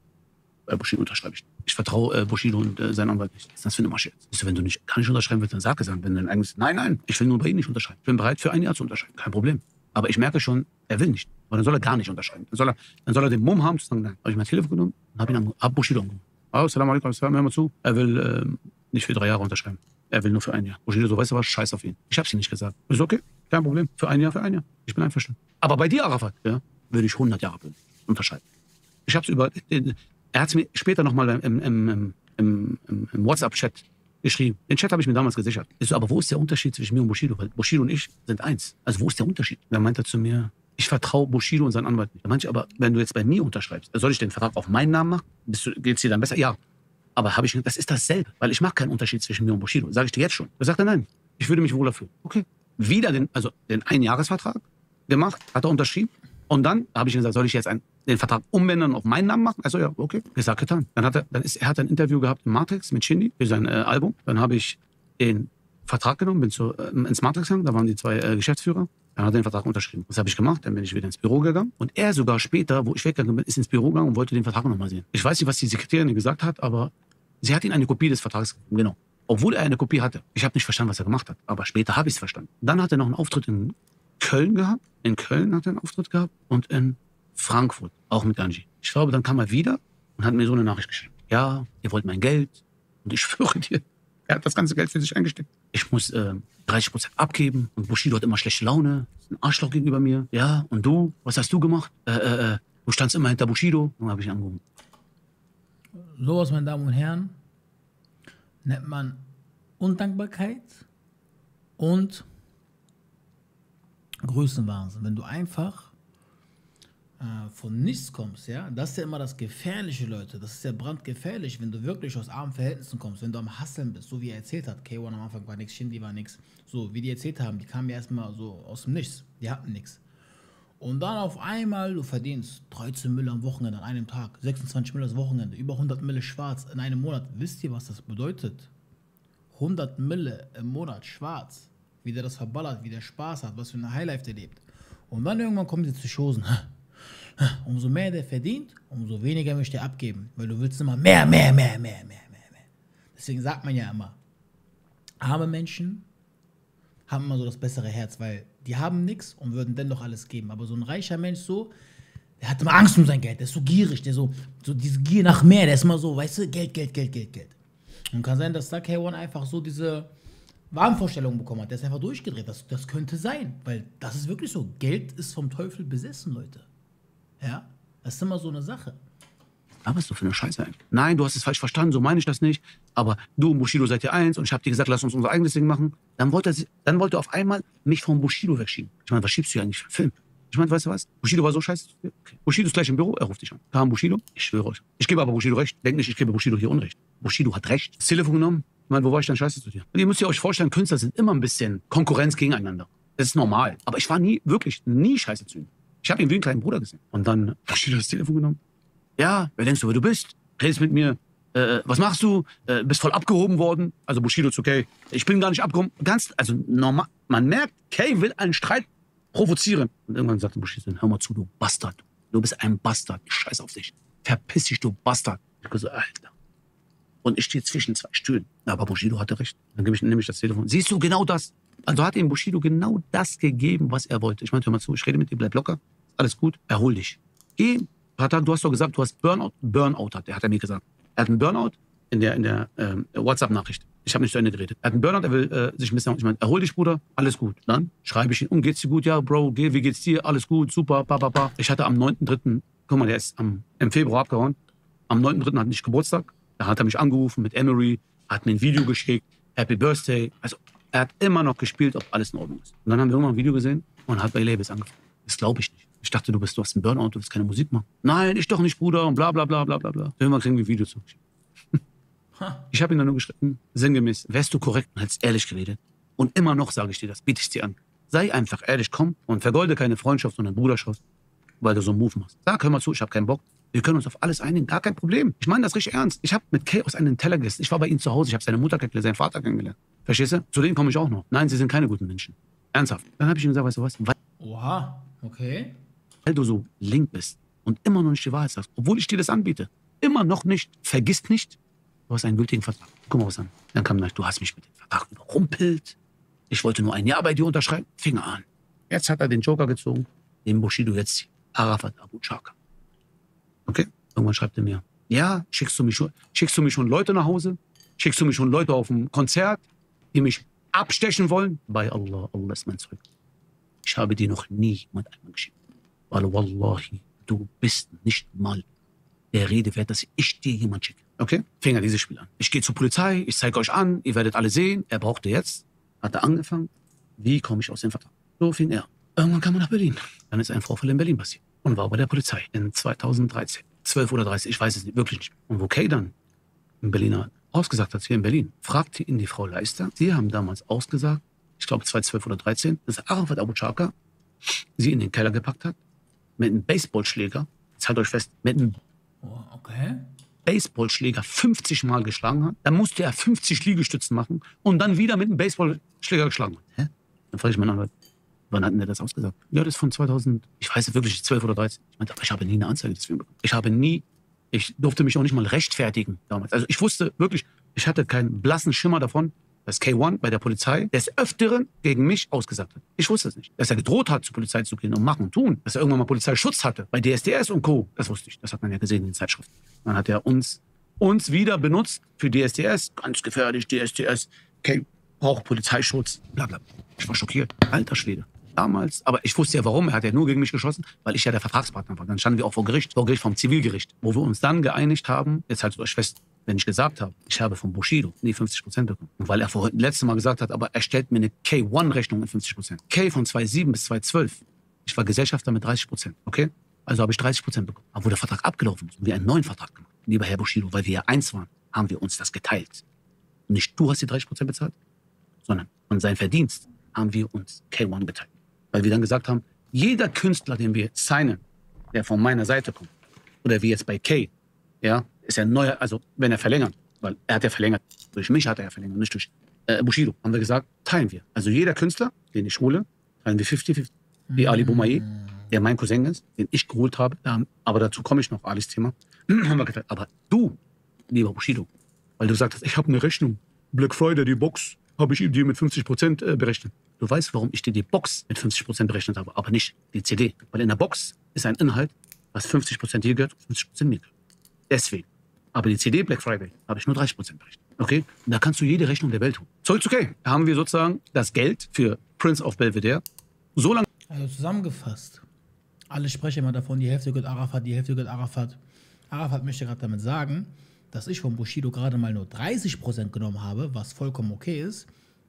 bei Bushido unterschreibe ich. Ich vertraue Bushido und seinen Anwalt nicht. Was ist das für eine Masche jetzt? Wenn du nicht, kann ich unterschreiben willst, dann sag es an. Wenn du dann eigentlich, nein, ich will nur bei ihm nicht unterschreiben. Ich bin bereit, für ein Jahr zu unterschreiben. Kein Problem. Aber ich merke schon, er will nicht. Aber dann soll er gar nicht unterschreiben. Dann soll er den Mumm haben, zu sagen, nein. Habe ich mein Telefon genommen und habe Bushido angerufen. Assalamu alaikum, hör mal zu. Er will nicht für 3 Jahre unterschreiben. Er will nur für ein Jahr. Bushido so, weißt du was, scheiß auf ihn. Ich hab's ihm nicht gesagt. Ist okay, kein Problem. Für ein Jahr. Ich bin einverstanden. Aber bei dir, Arafat, ja, würde ich 100 Jahre unterschreiben. Ich hab's er hat es mir später nochmal im WhatsApp-Chat geschrieben. Den Chat habe ich mir damals gesichert. Ich so, aber wo ist der Unterschied zwischen mir und Bushido? Weil Bushido und ich sind eins. Also wo ist der Unterschied? Dann meint er zu mir, ich vertraue Bushido und seinen Anwalt nicht. Dann meinte ich, aber wenn du jetzt bei mir unterschreibst, soll ich den Vertrag auf meinen Namen machen? Geht's dir dann besser? Ja. Aber das ist dasselbe. Weil ich mache keinen Unterschied zwischen mir und Bushido. Sage ich dir jetzt schon. Da sagt er, nein, ich würde mich wohler fühlen. Okay. Wieder den Einjahresvertrag gemacht, hat er unterschrieben. Und dann habe ich ihm gesagt, soll ich jetzt den Vertrag umändern auf meinen Namen machen? Also ja, okay, gesagt, getan. Er hat ein Interview gehabt in Matrix mit Shindy für sein Album. Dann habe ich den Vertrag genommen, bin ins Matrix gegangen, da waren die 2 Geschäftsführer. Dann hat er den Vertrag unterschrieben. Was habe ich gemacht? Dann bin ich wieder ins Büro gegangen. Und er sogar später, wo ich weggegangen bin, ist ins Büro gegangen und wollte den Vertrag nochmal sehen. Ich weiß nicht, was die Sekretärin gesagt hat, aber sie hat ihm eine Kopie des Vertrags gegeben. Genau. Obwohl er eine Kopie hatte. Ich habe nicht verstanden, was er gemacht hat. Aber später habe ich es verstanden. Dann hat er noch einen Auftritt in Köln gehabt. In Köln hat er einen Auftritt gehabt. Und in Frankfurt, auch mit Ganji. Ich glaube, dann kam er wieder und hat mir so eine Nachricht geschrieben. Ja, ihr wollt mein Geld. Und ich schwöre dir, er hat das ganze Geld für sich eingesteckt. Ich muss 30% abgeben. Und Bushido hat immer schlechte Laune. Ist ein Arschloch gegenüber mir. Ja, und du? Was hast du gemacht? Du standst immer hinter Bushido. Dann habe ich angerufen. Sowas, meine Damen und Herren, nennt man Undankbarkeit und Größenwahnsinn. Wenn du einfach von nichts kommst, ja, das ist ja immer das Gefährliche, Leute. Das ist ja brandgefährlich, wenn du wirklich aus armen Verhältnissen kommst, wenn du am Hasseln bist, so wie er erzählt hat. K1 am Anfang war nichts, Shindy war nichts. So, wie die erzählt haben, die kamen ja erstmal so aus dem Nichts. Die hatten nichts. Und dann auf einmal, du verdienst 13 Mille am Wochenende an einem Tag, 26 Mille das Wochenende, über 100 Mille schwarz in einem Monat. Wisst ihr, was das bedeutet? 100 Mille im Monat schwarz. Wie der das verballert, wie der Spaß hat, was für eine Highlife der lebt. Und dann irgendwann kommen die Psychosen. Umso mehr der verdient, umso weniger möchte er abgeben. Weil du willst immer mehr. Deswegen sagt man ja immer, arme Menschen haben immer so das bessere Herz, weil die haben nichts und würden dennoch alles geben. Aber so ein reicher Mensch so, der hat immer Angst um sein Geld, der ist so gierig, der so diese Gier nach mehr, der ist immer so, weißt du, Geld. Und kann sein, dass da K1 einfach so diese Wahnvorstellung bekommen hat. Der ist einfach durchgedreht. Das könnte sein, weil das ist wirklich so. Geld ist vom Teufel besessen, Leute. Ja, das ist immer so eine Sache. Aber was ist so für eine Scheiße eigentlich? Nein, du hast es falsch verstanden, so meine ich das nicht. Aber du und Bushido seid ihr eins und ich habe dir gesagt, lass uns unser eigenes Ding machen. Dann wollte er auf einmal mich vom Bushido wegschieben. Ich meine, was schiebst du eigentlich für einen Film? Ich meine, weißt du was? Bushido war so scheiße. Okay. Bushido ist gleich im Büro, er ruft dich an. Kam Bushido, ich schwöre euch. Ich gebe aber Bushido recht. Denk nicht, ich gebe Bushido hier Unrecht. Bushido hat recht. Das Telefon genommen. Ich meine, wo war ich dann scheiße zu dir? Und ihr müsst ja euch vorstellen, Künstler sind immer ein bisschen Konkurrenz gegeneinander. Das ist normal. Aber ich war wirklich nie scheiße zu ihm. Ich habe ihn wie einen kleinen Bruder gesehen. Und dann Bushido das Telefon genommen. Ja, wer denkst du, wer du bist? Redest mit mir. Was machst du? Bist voll abgehoben worden. Also Bushido zu Kay. Ich bin gar nicht abgehoben. Also normal. Man merkt, Kay will einen Streit provozieren. Und irgendwann sagte Bushido, hör mal zu, du Bastard. Du bist ein Bastard. Scheiß auf dich. Verpiss dich, du Bastard. Ich so, Alter. Und ich stehe zwischen zwei Stühlen. Aber Bushido hatte recht. Dann nehme ich das Telefon. Siehst du, genau das. Also hat ihm Bushido genau das gegeben, was er wollte. Ich meinte, hör mal zu, ich rede mit dir, bleib locker. Alles gut, erhol dich. Geh. Du hast doch gesagt, du hast Burnout. Burnout hat er mir gesagt. Er hat einen Burnout in der WhatsApp-Nachricht. Ich habe nicht zu Ende geredet. Er hat einen Burnout, er will sich ein bisschen... Ich meine, erhol dich, Bruder, alles gut. Dann schreibe ich ihn, geht's dir gut? Ja, Bro, wie geht's dir? Alles gut, super, Ich hatte am 9.3., guck mal, der ist im Februar abgehauen. Am 9.3. hatte ich Geburtstag. Da hat er mich angerufen mit Emery, hat mir ein Video geschickt, Happy Birthday. Also er hat immer noch gespielt, ob alles in Ordnung ist. Und dann haben wir irgendwann ein Video gesehen und hat bei Labels angefangen. Das glaube ich nicht. Ich dachte, du hast einen Burnout, du willst keine Musik machen. Nein, ich doch nicht, Bruder, und bla bla bla bla bla bla. Irgendwann kriegen wir ein Video zu. Ich habe ihn dann nur geschrieben, sinngemäß, wärst du korrekt und hättest ehrlich geredet. Und immer noch sage ich dir das, biete ich dir an. Sei einfach ehrlich, komm und vergolde keine Freundschaft, sondern Bruderschaft, weil du so einen Move machst. Sag, hör mal zu, ich habe keinen Bock. Wir können uns auf alles einigen, gar kein Problem. Ich meine das richtig ernst. Ich habe mit Kay aus einem Teller gegessen. Ich war bei ihm zu Hause, ich habe seine Mutter kennengelernt, seinen Vater kennengelernt. Verstehst du? Zu denen komme ich auch noch. Nein, sie sind keine guten Menschen. Ernsthaft. Dann habe ich ihm gesagt, weißt du was? Oha, okay. Weil du so link bist und immer noch nicht die Wahrheit sagst, obwohl ich dir das anbiete, immer noch nicht, vergiss nicht, du hast einen gültigen Vertrag. Guck mal was an. Dann kam du hast mich mit dem Vertrag überrumpelt. Ich wollte nur ein Jahr bei dir unterschreiben. Fing an. Jetzt hat er den Joker gezogen, den Bushido jetzt, Arafat Abu Chaka. Okay? Irgendwann schreibt er mir, ja, schickst du mich schon Leute nach Hause? Schickst du mich schon Leute auf ein Konzert, die mich abstechen wollen? Bei Allah, Allah ist mein Zeug. Ich habe dir noch nie jemand einmal geschickt. Weil Wallahi, du bist nicht mal der Rede wert, dass ich dir jemand schicke. Okay? Fing er dieses Spiel an. Ich gehe zur Polizei, ich zeige euch an, ihr werdet alle sehen. Er brauchte jetzt, hat er angefangen, wie komme ich aus dem Vertrag? So fing er. Irgendwann kam er nach Berlin. Dann ist ein Vorfall in Berlin passiert. Und war bei der Polizei in 2013. 12 oder 13, ich weiß es nicht, wirklich nicht. Und wo Kay dann in Berliner ausgesagt hat, hier in Berlin, fragte ihn die Frau Leister. Sie haben damals ausgesagt, ich glaube 2012 oder 13, dass Arafat Abu Chaka sie in den Keller gepackt hat, mit einem Baseballschläger, jetzt haltet euch fest, mit einem Baseballschläger 50 Mal geschlagen hat. Dann musste er 50 Liegestützen machen und dann wieder mit einem Baseballschläger geschlagen hat. Hä? Dann frage ich meinen Anwalt, wann hat denn der das ausgesagt? Ja, das ist von 2000, ich weiß es wirklich, 12 oder 13. Ich meinte, aber ich habe nie eine Anzeige deswegen bekommen. Ich durfte mich auch nicht mal rechtfertigen damals. Also ich wusste wirklich, ich hatte keinen blassen Schimmer davon, dass K1 bei der Polizei des Öfteren gegen mich ausgesagt hat. Ich wusste es nicht. Dass er gedroht hat, zur Polizei zu gehen und machen und tun. Dass er irgendwann mal Polizeischutz hatte. Bei DSDS und Co. Das wusste ich. Das hat man ja gesehen in den Zeitschriften. Dann hat er uns wieder benutzt für DSDS. Ganz gefährlich, DSDS. K braucht Polizeischutz. Blablabla. Ich war schockiert. Alter Schwede. Damals, aber ich wusste ja warum, er hat ja nur gegen mich geschossen, weil ich ja der Vertragspartner war. Dann standen wir auch vor Gericht vom Zivilgericht, wo wir uns dann geeinigt haben, jetzt haltet euch fest, wenn ich gesagt habe, ich habe von Bushido nie 50% bekommen. Und weil er vorhin letztes Mal gesagt hat, aber er stellt mir eine K1-Rechnung in 50%. K von 2007 bis 2012, ich war Gesellschafter mit 30%, okay? Also habe ich 30% bekommen. Aber wo der Vertrag abgelaufen ist und wir einen neuen Vertrag gemacht, lieber Herr Bushido, weil wir ja eins waren, haben wir uns das geteilt. Und nicht du hast die 30% bezahlt, sondern von seinem Verdienst haben wir uns K1 geteilt. Weil wir dann gesagt haben, Jeder Künstler, den wir signen, der von meiner Seite kommt, oder wie jetzt bei Kay, ja, ist ja neuer, also wenn er verlängert, weil er hat ja verlängert, durch mich hat er ja verlängert, nicht durch Bushido, haben wir gesagt, teilen wir. Also jeder Künstler, den ich hole, teilen wir 50-50. Wie Ali Boumaier, der mein Cousin ist, den ich geholt habe, aber dazu komme ich noch, Alis Thema, haben wir geteilt. Aber du, lieber Bushido, weil du sagst, ich habe eine Rechnung, Black Friday, die Box, habe ich dir mit 50% berechnet. Du weißt, warum ich dir die Box mit 50% berechnet habe, aber nicht die CD. Weil in der Box ist ein Inhalt, was 50% dir gehört und 50% mir gehört. Deswegen. Aber die CD Black Friday habe ich nur 30% berechnet. Okay? Und da kannst du jede Rechnung der Welt holen. Zurück zu Kay. Da haben wir sozusagen das Geld für Prince of Belvedere so lange. Also zusammengefasst. Alle sprechen immer davon, die Hälfte gehört Arafat, die Hälfte gehört Arafat. Arafat möchte gerade damit sagen, dass ich von Bushido gerade mal nur 30% genommen habe, was vollkommen okay ist.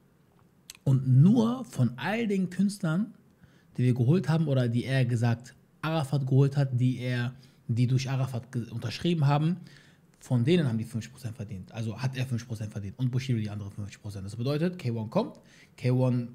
Und nur von all den Künstlern, die wir geholt haben oder die er gesagt Arafat geholt hat, die durch Arafat unterschrieben haben, von denen haben die 50% verdient. Also hat er 50% verdient und Bushido die anderen 50%. Das bedeutet, K1 kommt, K1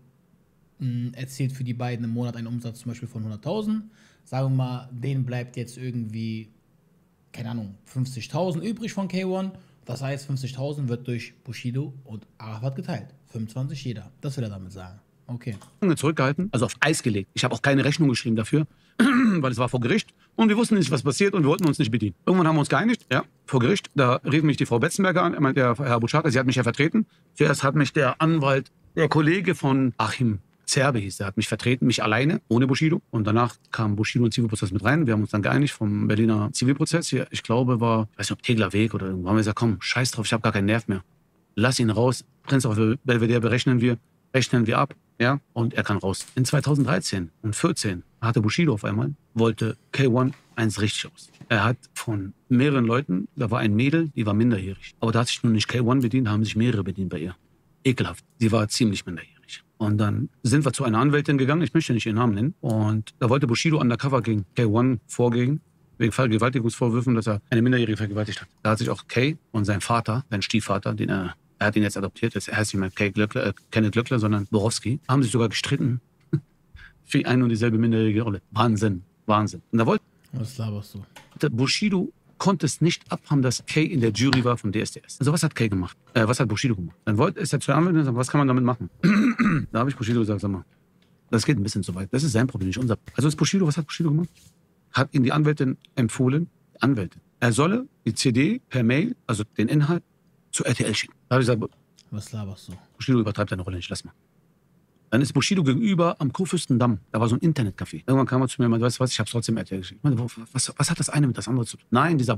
erzielt für die beiden im Monat einen Umsatz zum Beispiel von 100.000. Sagen wir mal, denen bleibt jetzt irgendwie, keine Ahnung, 50.000 übrig von K1. Das heißt, 50.000 wird durch Bushido und Arafat geteilt. 25 jeder. Das will er damit sagen. Okay. Zurückgehalten, also auf Eis gelegt. Ich habe auch keine Rechnung geschrieben dafür, weil es war vor Gericht und wir wussten nicht, was passiert und wir wollten uns nicht bedienen. Irgendwann haben wir uns geeinigt, ja, vor Gericht. Da rief mich die Frau Betzenberger an, meinte der Herr Butschaka, sie hat mich ja vertreten. Zuerst hat mich der Anwalt, der Kollege von Achim Zerbe hieß, der hat mich vertreten, mich alleine, ohne Bushido. Und danach kam Bushido in den Zivilprozess mit rein. Wir haben uns dann geeinigt vom Berliner Zivilprozess. Hier, ich glaube, ich weiß nicht, ob Tegler Weg oder irgendwo. Haben wir gesagt, komm, scheiß drauf, ich habe gar keinen Nerv mehr. Lass ihn raus. Prinz of Belvedere rechnen wir ab. Ja, und er kann raus. In 2013 und 2014 hatte Bushido auf einmal, wollte K1 eins richtig aus. Er hat von mehreren Leuten, da war ein Mädel, die war minderjährig. Aber da hat sich nur nicht K1 bedient, da haben sich mehrere bedient bei ihr. Ekelhaft. Sie war ziemlich minderjährig. Und dann sind wir zu einer Anwältin gegangen, ich möchte nicht ihren Namen nennen. Und da wollte Bushido undercover gegen K1 vorgehen, wegen Vergewaltigungsvorwürfen, dass er eine Minderjährige vergewaltigt hat. Da hat sich auch K und sein Vater, sein Stiefvater, er hat ihn jetzt adoptiert, jetzt heißt nicht mehr Kenneth Glöckler, sondern Borowski, haben sich sogar gestritten für ein und dieselbe minderjährige Rolle. Wahnsinn, Wahnsinn. Und da wollte Was laberst du? Bushido konnte es nicht abhaben, dass Kay in der Jury war von DSDS. Also was hat Kay gemacht? Was hat Bushido gemacht? Dann ist er zu der Anwältin und sagt, was kann man damit machen? Da habe ich Bushido gesagt, sag mal, das geht ein bisschen zu weit. Das ist sein Problem, nicht unser. Also ist Bushido, was hat Bushido gemacht? Hat ihm die Anwältin empfohlen, er solle die CD per Mail, also den Inhalt, zu RTL schicken. Da habe ich gesagt, Was laberst du? Bushido übertreibt seine Rolle nicht, lass mal. Dann ist Bushido gegenüber am Kurfürstendamm. Da war so ein Internetcafé. Irgendwann kam er zu mir und meinte, weißt du was, ich habe trotzdem RTL geschickt. Ich meine, was hat das eine mit das andere zu tun? Nein, dieser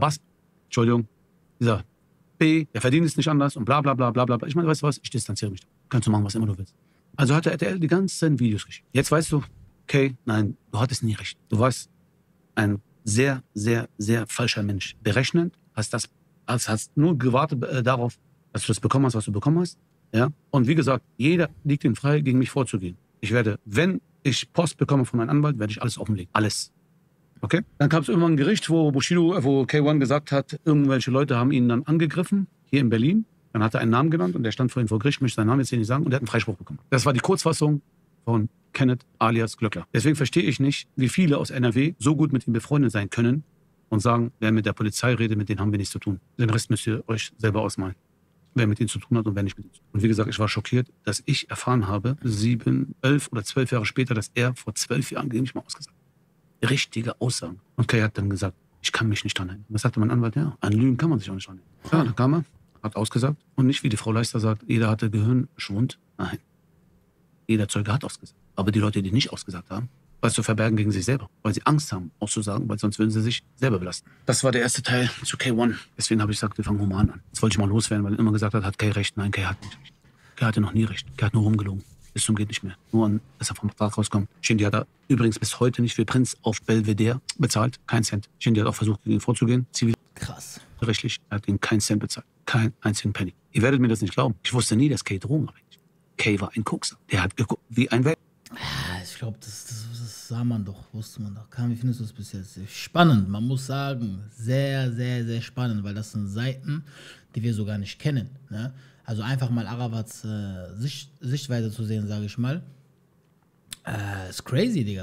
dieser B, der verdient es nicht anders und bla bla bla bla bla. Ich meine, weißt du was, ich distanziere mich. Kannst du machen, was immer du willst. Also hat der RTL die ganzen Videos geschickt. Jetzt weißt du, okay, nein, du hattest nie recht. Du warst ein sehr, sehr, sehr falscher Mensch. Berechnend, hast nur gewartet darauf, dass du das bekommen hast, was du bekommen hast. Ja? Und wie gesagt, jeder liegt ihm frei, gegen mich vorzugehen. Ich werde, wenn ich Post bekomme von meinem Anwalt, werde ich alles offenlegen. Alles. Okay? Dann kam es irgendwann ein Gericht, wo K1 gesagt hat, irgendwelche Leute haben ihn dann angegriffen, hier in Berlin. Dann hat er einen Namen genannt und der stand vorhin vor Gericht, möchte seinen Namen jetzt hier nicht sagen, und er hat einen Freispruch bekommen. Das war die Kurzfassung von Kenneth alias Glöckler. Deswegen verstehe ich nicht, wie viele aus NRW so gut mit ihm befreundet sein können und sagen, wer mit der Polizei redet, mit denen haben wir nichts zu tun. Den Rest müsst ihr euch selber ausmalen. Wer mit ihnen zu tun hat und wer nicht mit ihnen zu tun hat. Und wie gesagt, ich war schockiert, dass ich erfahren habe, 11 oder 12 Jahre später, dass er vor 12 Jahren gegen mich mal ausgesagt hat. Richtige Aussagen. Und Kay hat dann gesagt, ich kann mich nicht dran erinnern. Das sagte mein Anwalt, ja, an Lügen kann man sich auch nicht dran erinnern. Ja, dann kam er, hat ausgesagt und nicht, wie die Frau Leister sagt, jeder hatte Gehirnschwund. Nein. Jeder Zeuge hat ausgesagt. Aber die Leute, die nicht ausgesagt haben, was zu verbergen gegen sich selber, weil sie Angst haben, auszusagen, weil sonst würden sie sich selber belasten. Das war der erste Teil zu K1. Deswegen habe ich gesagt, wir fangen human an. Das wollte ich mal loswerden, weil er immer gesagt hat Kay recht? Nein, Kay hat nicht recht. Kay hatte noch nie recht. Kay hat nur rumgelogen. Bis zum geht nicht mehr. Nur, dass er vom Vertrag rauskommt. Shindy hat er übrigens bis heute nicht für Prinz auf Belvedere bezahlt. Kein Cent. Shindy hat auch versucht, gegen ihn vorzugehen. Krass. Zivilrechtlich. Er hat ihm keinen Cent bezahlt. Keinen einzigen Penny. Ihr werdet mir das nicht glauben. Ich wusste nie, dass Kay drogenabhängig war. Kay war ein Kokser. Der hat geguckt wie ein Welt. Ich glaube, das sah man doch, wusste man doch. Wie findest du das bis jetzt? Spannend, man muss sagen. Sehr, sehr, sehr spannend, weil das sind Seiten, die wir so gar nicht kennen. Ne? Also einfach mal Arafats Sichtweise zu sehen, sage ich mal. Ist crazy, Digga, so.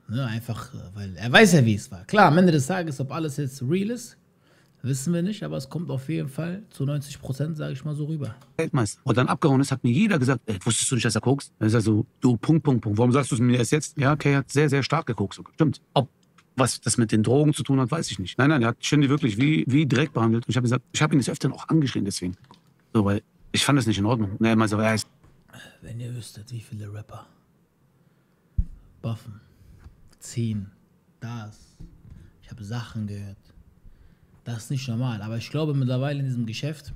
Ne, einfach, weil er weiß ja, wie es war. Klar, am Ende des Tages, ob alles jetzt real ist, wissen wir nicht, aber es kommt auf jeden Fall zu 90%, sage ich mal so, rüber. Weltmeister. Und dann abgehauen ist, hat mir jeder gesagt, wusstest du nicht, dass er kokst? Dann ist er so, du, Punkt. Warum sagst du es mir erst jetzt? Ja, Kay hat sehr, sehr stark gekokst. Stimmt. Ob was das mit den Drogen zu tun hat, weiß ich nicht. Nein, er hat Shindy wirklich wie Dreck behandelt. Und ich habe gesagt, ich habe ihn des Öfteren auch angeschrien deswegen. So, weil ich fand das nicht in Ordnung. Und er meinte so, er ist... Wenn ihr wüsstet, wie viele Rapper buffen, ziehen, das. Ich habe Sachen gehört. Das ist nicht normal. Aber ich glaube mittlerweile in diesem Geschäft,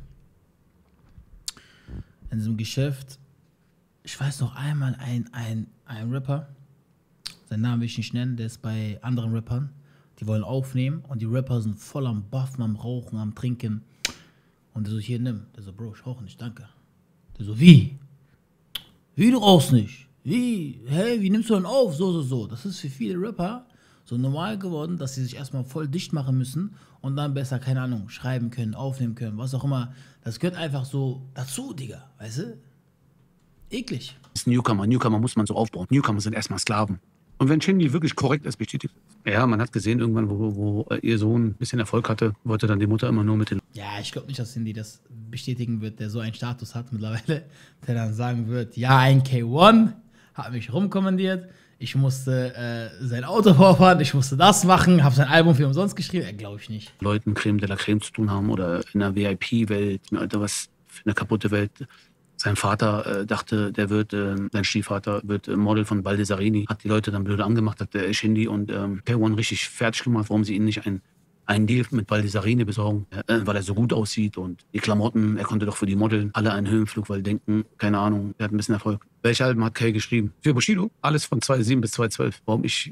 ich weiß noch einmal ein Rapper, seinen Namen will ich nicht nennen, der ist bei anderen Rappern, die wollen aufnehmen und die Rapper sind voll am Buffen, am Rauchen, am Trinken. Und der so, hier, nimm. Der so, Bro, ich rauche nicht, danke. Der so, wie? Wie, du rauchst nicht? Wie? Hä, wie nimmst du denn auf? So. Das ist für viele Rapper so normal geworden, dass sie sich erstmal voll dicht machen müssen und dann besser, keine Ahnung, schreiben können, aufnehmen können, was auch immer. Das gehört einfach so dazu, Digga, weißt du? Eklig. Das ist ein Newcomer. Newcomer muss man so aufbauen. Newcomer sind erstmal Sklaven. Und wenn Shindy wirklich korrekt ist, bestätigt. Ja, man hat gesehen, irgendwann, wo ihr Sohn ein bisschen Erfolg hatte, wollte dann die Mutter immer nur mit den... Ja, ich glaube nicht, dass Shindy das bestätigen wird, der so einen Status hat mittlerweile, der dann sagen wird, ja, ein K1 hat mich rumkommandiert, ich musste sein Auto vorfahren, ich musste das machen, habe sein Album für umsonst geschrieben, glaube ich nicht. Leuten Creme de la Creme zu tun haben oder in einer VIP-Welt, Alter, was für eine kaputte Welt. Sein Vater dachte, sein Stiefvater wird Model von Baldessarini, hat die Leute dann blöde angemacht, hat der Shindy und K1 richtig fertig gemacht, warum sie ihn nicht einen Deal mit Baldessarini besorgen, weil er so gut aussieht und die Klamotten, er konnte doch für die Model alle einen Höhenflug, weil denken, keine Ahnung, er hat ein bisschen Erfolg. Welche Alben hat Kay geschrieben? Für Bushido? Alles von 2007 bis 2012. Warum ich...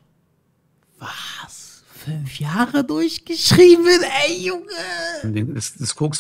Was? 5 Jahre durchgeschrieben? Ey, Junge! Das Koksen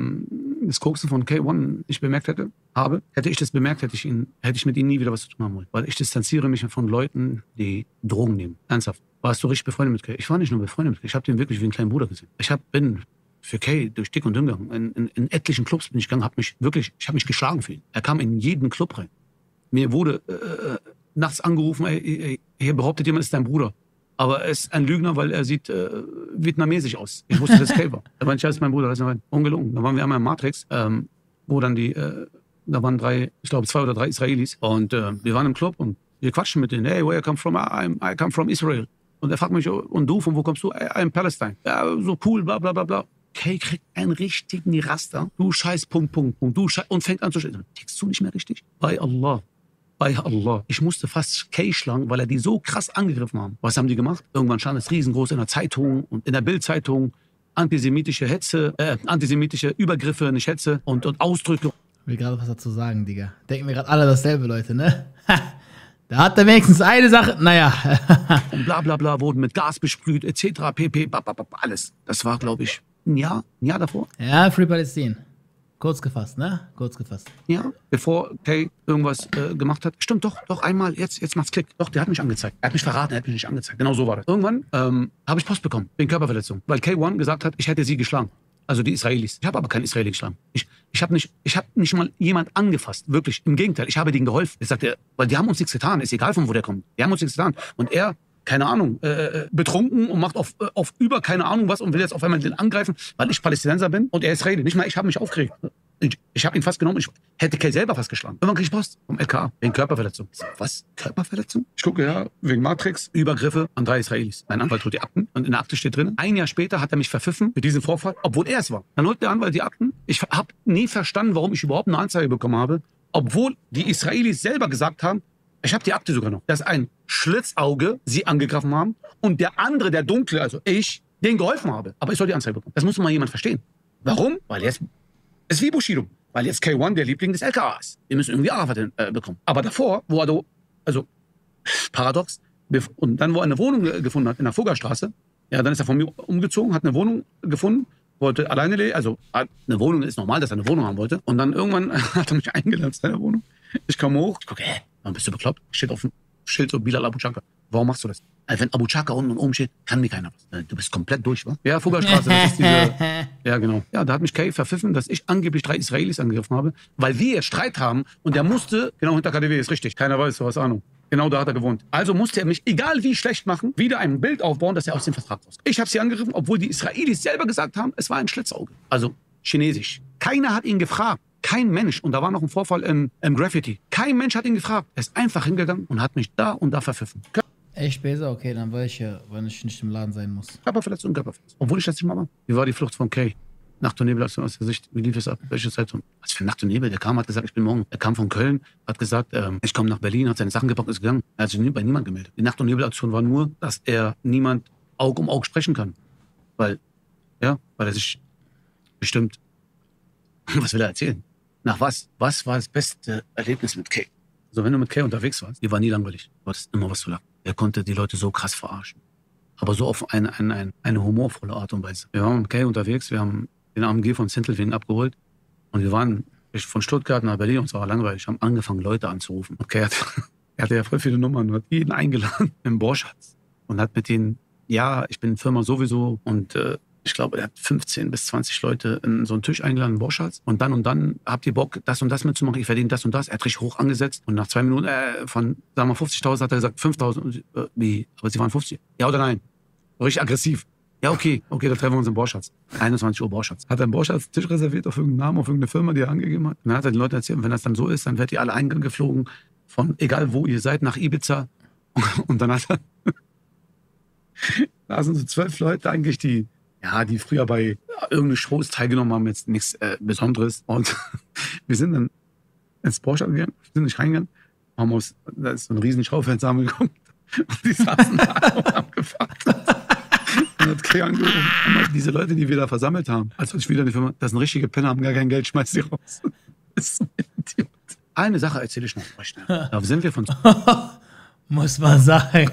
von K1 nicht bemerkt hätte ich das bemerkt, hätte ich mit ihnen nie wieder was zu tun haben wollen. Weil ich distanziere mich von Leuten, die Drogen nehmen. Ernsthaft. Warst du richtig befreundet mit Kay? Ich war nicht nur befreundet mit Kay, ich habe den wirklich wie einen kleinen Bruder gesehen. bin für Kay durch dick und dünn gegangen. In etlichen Clubs bin ich gegangen, ich habe mich geschlagen für ihn. Er kam in jeden Club rein. Mir wurde nachts angerufen, ey, hier behauptet jemand, ist dein Bruder. Aber er ist ein Lügner, weil er sieht vietnamesisch aus. Ich wusste, dass Kay war. Er war nicht, das ist mein Bruder, das ist ungelogen. Da waren wir einmal im Matrix, wo dann da waren 2 oder 3 Israelis. Und wir waren im Club und wir quatschen mit denen. Hey, where you come from? I come from Israel. Und er fragt mich, und du, von wo kommst du? I'm Palestine. Ja, so cool, bla bla bla bla. Kay kriegt einen richtigen Raster. Du scheiß Punkt. Und fängt an zu schreien. Tickst du nicht mehr richtig? Bei Allah. Ich musste fast Kay schlagen, weil er die so krass angegriffen haben. Was haben die gemacht? Irgendwann stand es riesengroß in der Zeitung und in der Bild-Zeitung. Antisemitische Hetze, antisemitische Übergriffe, nicht Hetze und Ausdrücke. Ich will gerade was dazu sagen, Digga. Denken wir gerade alle dasselbe, Leute, ne? Da hat er wenigstens eine Sache, naja. Und bla bla bla, wurden mit Gas besprüht, etc. pp. Alles. Das war, glaube ich, ein Jahr davor. Ja, Free Palestine. Kurz gefasst, ne? Kurz gefasst. Ja, bevor Kay irgendwas gemacht hat. Stimmt, doch, einmal, jetzt macht's Klick. Doch, der hat mich angezeigt. Er hat mich verraten, er hat mich nicht angezeigt. Genau so war das. Irgendwann habe ich Post bekommen, wegen Körperverletzung. Weil K1 gesagt hat, ich hätte sie geschlagen. Also die Israelis. Ich habe aber keinen Israeli geschlagen. Ich habe nicht mal jemand angefasst. Wirklich, im Gegenteil. Ich habe denen geholfen. Ich sagte, weil die haben uns nichts getan. Ist egal, von wo der kommt. Die haben uns nichts getan. Und er, keine Ahnung, betrunken und macht auf über keine Ahnung was und will jetzt auf einmal den angreifen, weil ich Palästinenser bin und er Israeli. Nicht mal, ich habe mich aufgeregt. Ich habe ihn fast genommen. Ich hätte Kay selber fast geschlagen. Irgendwann krieg ich Post vom LKA wegen Körperverletzung. Was? Körperverletzung? Ich gucke, ja, wegen Matrix, Übergriffe an 3 Israelis. Mein Anwalt holt die Akten und in der Akte steht drin, 1 Jahr später hat er mich verpfiffen für diesen Vorfall, obwohl er es war. Dann holt der Anwalt die Akten. Ich habe nie verstanden, warum ich überhaupt eine Anzeige bekommen habe, obwohl die Israelis selber gesagt haben, ich habe die Akte sogar noch, dass ein Schlitzauge sie angegriffen haben und der andere, der Dunkle, also ich, denen geholfen habe. Aber ich soll die Anzeige bekommen. Das muss mal jemand verstehen. Warum? Weil jetzt es ist wie Bushido, weil jetzt K1 der Liebling des LKA ist. Wir müssen irgendwie Arafat bekommen. Aber davor, also paradox, und dann, wo er eine Wohnung gefunden hat in der Fuggerstraße, ja, dann ist er von mir umgezogen, hat eine Wohnung gefunden, wollte alleine leben, also eine Wohnung ist normal, dass er eine Wohnung haben wollte. Und dann irgendwann hat er mich eingeladen zu seiner Wohnung. Ich komme hoch, ich gucke, warum bist du bekloppt? Steht auf dem Schild so Bilal Abu Chaka. Warum machst du das? Wenn Abu Chaka unten und oben steht, kann mir keiner was. Du bist komplett durch, wa? Ja, Fuggerstraße, das ist diese... Ja, genau. Ja, da hat mich Kay verpfiffen, dass ich angeblich 3 Israelis angegriffen habe, weil wir jetzt Streit haben und der musste, genau hinter KDW, ist richtig, keiner weiß, du hast Ahnung. Genau da hat er gewohnt. Also musste er mich, egal wie schlecht machen, wieder ein Bild aufbauen, dass er aus dem Vertrag rauskommt. Ich habe sie angegriffen, obwohl die Israelis selber gesagt haben, es war ein Schlitzauge. Also chinesisch. Keiner hat ihn gefragt. Kein Mensch. Und da war noch ein Vorfall im Graffiti. Kein Mensch hat ihn gefragt. Er ist einfach hingegangen und hat mich da und da verpfiffen. Echt besser? Okay, dann weiß ich ja, wann ich nicht im Laden sein muss. Körperverletzung, Körperverletzung. Obwohl ich das nicht mal war. Wie war die Flucht von Kay? Nacht und Nebel aus der Sicht. Wie lief es ab? Welche Zeitung? Was für Nacht und Nebel? Der kam, hat gesagt, ich bin morgen. Er kam von Köln, hat gesagt, ich komme nach Berlin, hat seine Sachen gepackt, ist gegangen. Er hat sich bei niemandem gemeldet. Die Nacht- und Nebel-Aktion war nur, dass er niemand Auge um Auge sprechen kann. Weil er sich bestimmt, was will er erzählen? Nach was? Was war das beste Erlebnis mit Kay? Also wenn du mit Kay unterwegs warst, die war nie langweilig. Du hattest immer was zu lachen. Er konnte die Leute so krass verarschen. Aber so auf eine humorvolle Art und Weise. Wir waren mit Kay unterwegs, wir haben den AMG von Sintelfingen abgeholt und wir waren von Stuttgart nach Berlin und es war langweilig. Wir haben angefangen, Leute anzurufen. Und Kay er hatte ja voll viele Nummern und hat jeden eingeladen im Borschatz und hat mit denen, ja, ich bin Firma sowieso und ich glaube, er hat 15 bis 20 Leute in so einen Tisch eingeladen, in Borschatz. Und dann habt ihr Bock, das und das mitzumachen, ich verdiene das und das. Er hat richtig hoch angesetzt und nach 2 Minuten von, sagen wir 50.000 hat er gesagt, 5.000. Wie? Aber sie waren 50. Ja oder nein? Richtig aggressiv. Ja, okay, da treffen wir uns im Borschatz. 21 Uhr Borschatz. Hat er einen Borschatz-Tisch reserviert auf irgendeinen Namen, auf irgendeine Firma, die er angegeben hat. Und dann hat er den Leuten erzählt, wenn das dann so ist, dann werdet ihr alle eingeflogen von, egal wo ihr seid, nach Ibiza. Und dann hat er, da sind so 12 Leute eigentlich, die früher bei irgendeine Shows teilgenommen haben, jetzt nichts Besonderes. Und wir sind dann ins Borschatz gegangen, sind nicht reingegangen, da ist so ein riesen Schaufenster, haben wir geguckt. Und die saßen da und haben gefragt. Und hat Kay angerufen. Und diese Leute, die wir da versammelt haben, als ich wieder in die Firma, das sind richtige Penner, haben gar kein Geld, schmeiß die raus. Das ist so ein Idiot. Eine Sache erzähle ich noch. Da sind wir von... Muss man sagen.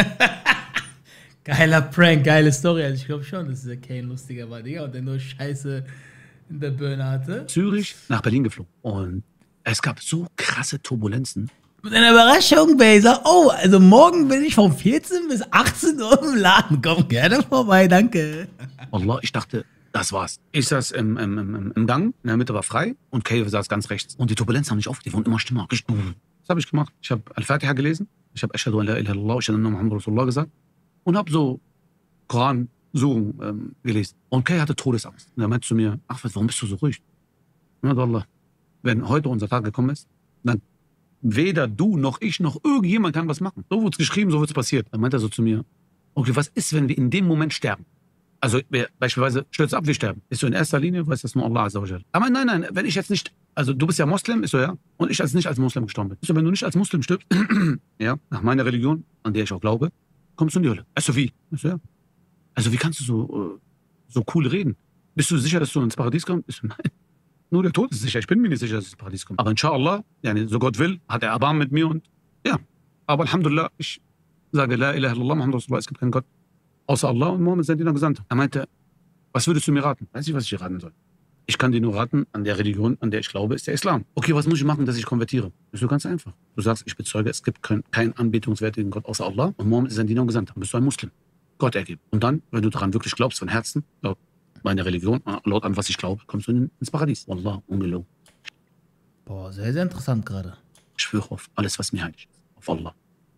Geiler Prank, geile Story. Also ich glaube schon, dass der Kane lustiger war, Digga, und der nur Scheiße in der Birne hatte. Zürich nach Berlin geflogen. Und es gab so krasse Turbulenzen. Mit einer Überraschung, Baser. Oh, also morgen bin ich von 14 bis 18 Uhr im Laden. Komm gerne vorbei, danke. Allah, ich dachte, das war's. Ich saß im Gang, in der Mitte war frei und Kay saß ganz rechts. Und die Turbulenzen haben nicht aufgehört, die wurden immer schlimmer. Was habe ich gemacht? Ich habe Al-Fatiha gelesen. Ich habe Ashhadu an la ilaha illallah, Ashhadu anna Muhammadan Rasulullah gesagt. Und habe so Koran, Suren gelesen. Und Kay hatte Todesangst. Und er meinte zu mir, ach, warum bist du so ruhig? Und Allah, wenn heute unser Tag gekommen ist, dann weder du noch ich noch irgendjemand kann was machen. So wird's geschrieben, so wird's passiert. Dann meinte er so zu mir, okay, was ist, wenn wir in dem Moment sterben? Also beispielsweise stürzt ab, wir sterben. Ist so in erster Linie, weiß das nur Allah Azza wa Jal. Aber nein, wenn ich jetzt nicht, also du bist ja Moslem, ist so, ja, und ich nicht als Moslem gestorben bin. Ist so, wenn du nicht als Muslim stirbst, ja, nach meiner Religion, an der ich auch glaube, kommst du in die Hölle. Also wie? Ist so, ja. Also wie kannst du so cool reden? Bist du sicher, dass du ins Paradies kommst? Ist so, nein. Nur der Tod ist sicher. Ich bin mir nicht sicher, dass ich ins Paradies komme. Aber inshallah, so Gott will, hat er Erbarmen mit mir und ja. Aber Alhamdulillah, ich sage La ilaha illallah, Muhammad Rasulullah, es gibt keinen Gott außer Allah und Mohammed sind die gesandt. Er meinte, was würdest du mir raten? Weiß nicht, was ich dir raten soll. Ich kann dir nur raten, an der Religion, an der ich glaube, ist der Islam. Okay, was muss ich machen, dass ich konvertiere? Das ist so ganz einfach. Du sagst, ich bezeuge, es gibt keinen anbetungswertigen Gott außer Allah und Mohammed ist ein Diener und gesandt. Dann bist du ein Muslim. Gott ergeben. Und dann, wenn du daran wirklich glaubst, von Herzen, laut meiner Religion, laut an was ich glaube, kommst du ins Paradies. Wallah, ungelogen. Boah, sehr, sehr interessant gerade. Ich schwöre auf alles, was mir heilig ist. Auf Allah.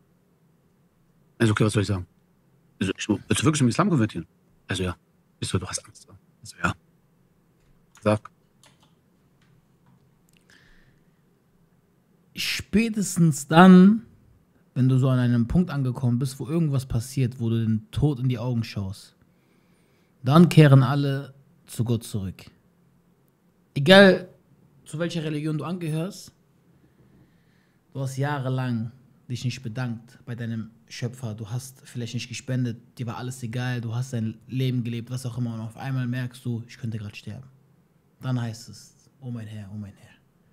Also okay, was soll ich sagen? Also, willst du wirklich im Islam konvertieren? Also ja. Bist du hast Angst? Also ja. Sag. Spätestens dann, wenn du so an einem Punkt angekommen bist, wo irgendwas passiert, wo du den Tod in die Augen schaust, dann kehren alle zu Gott zurück. Egal, zu welcher Religion du angehörst, du hast jahrelang dich nicht bedankt bei deinem Schöpfer, du hast vielleicht nicht gespendet, dir war alles egal, du hast dein Leben gelebt, was auch immer, und auf einmal merkst du, ich könnte gerade sterben. Dann heißt es, oh mein Herr, oh mein Herr.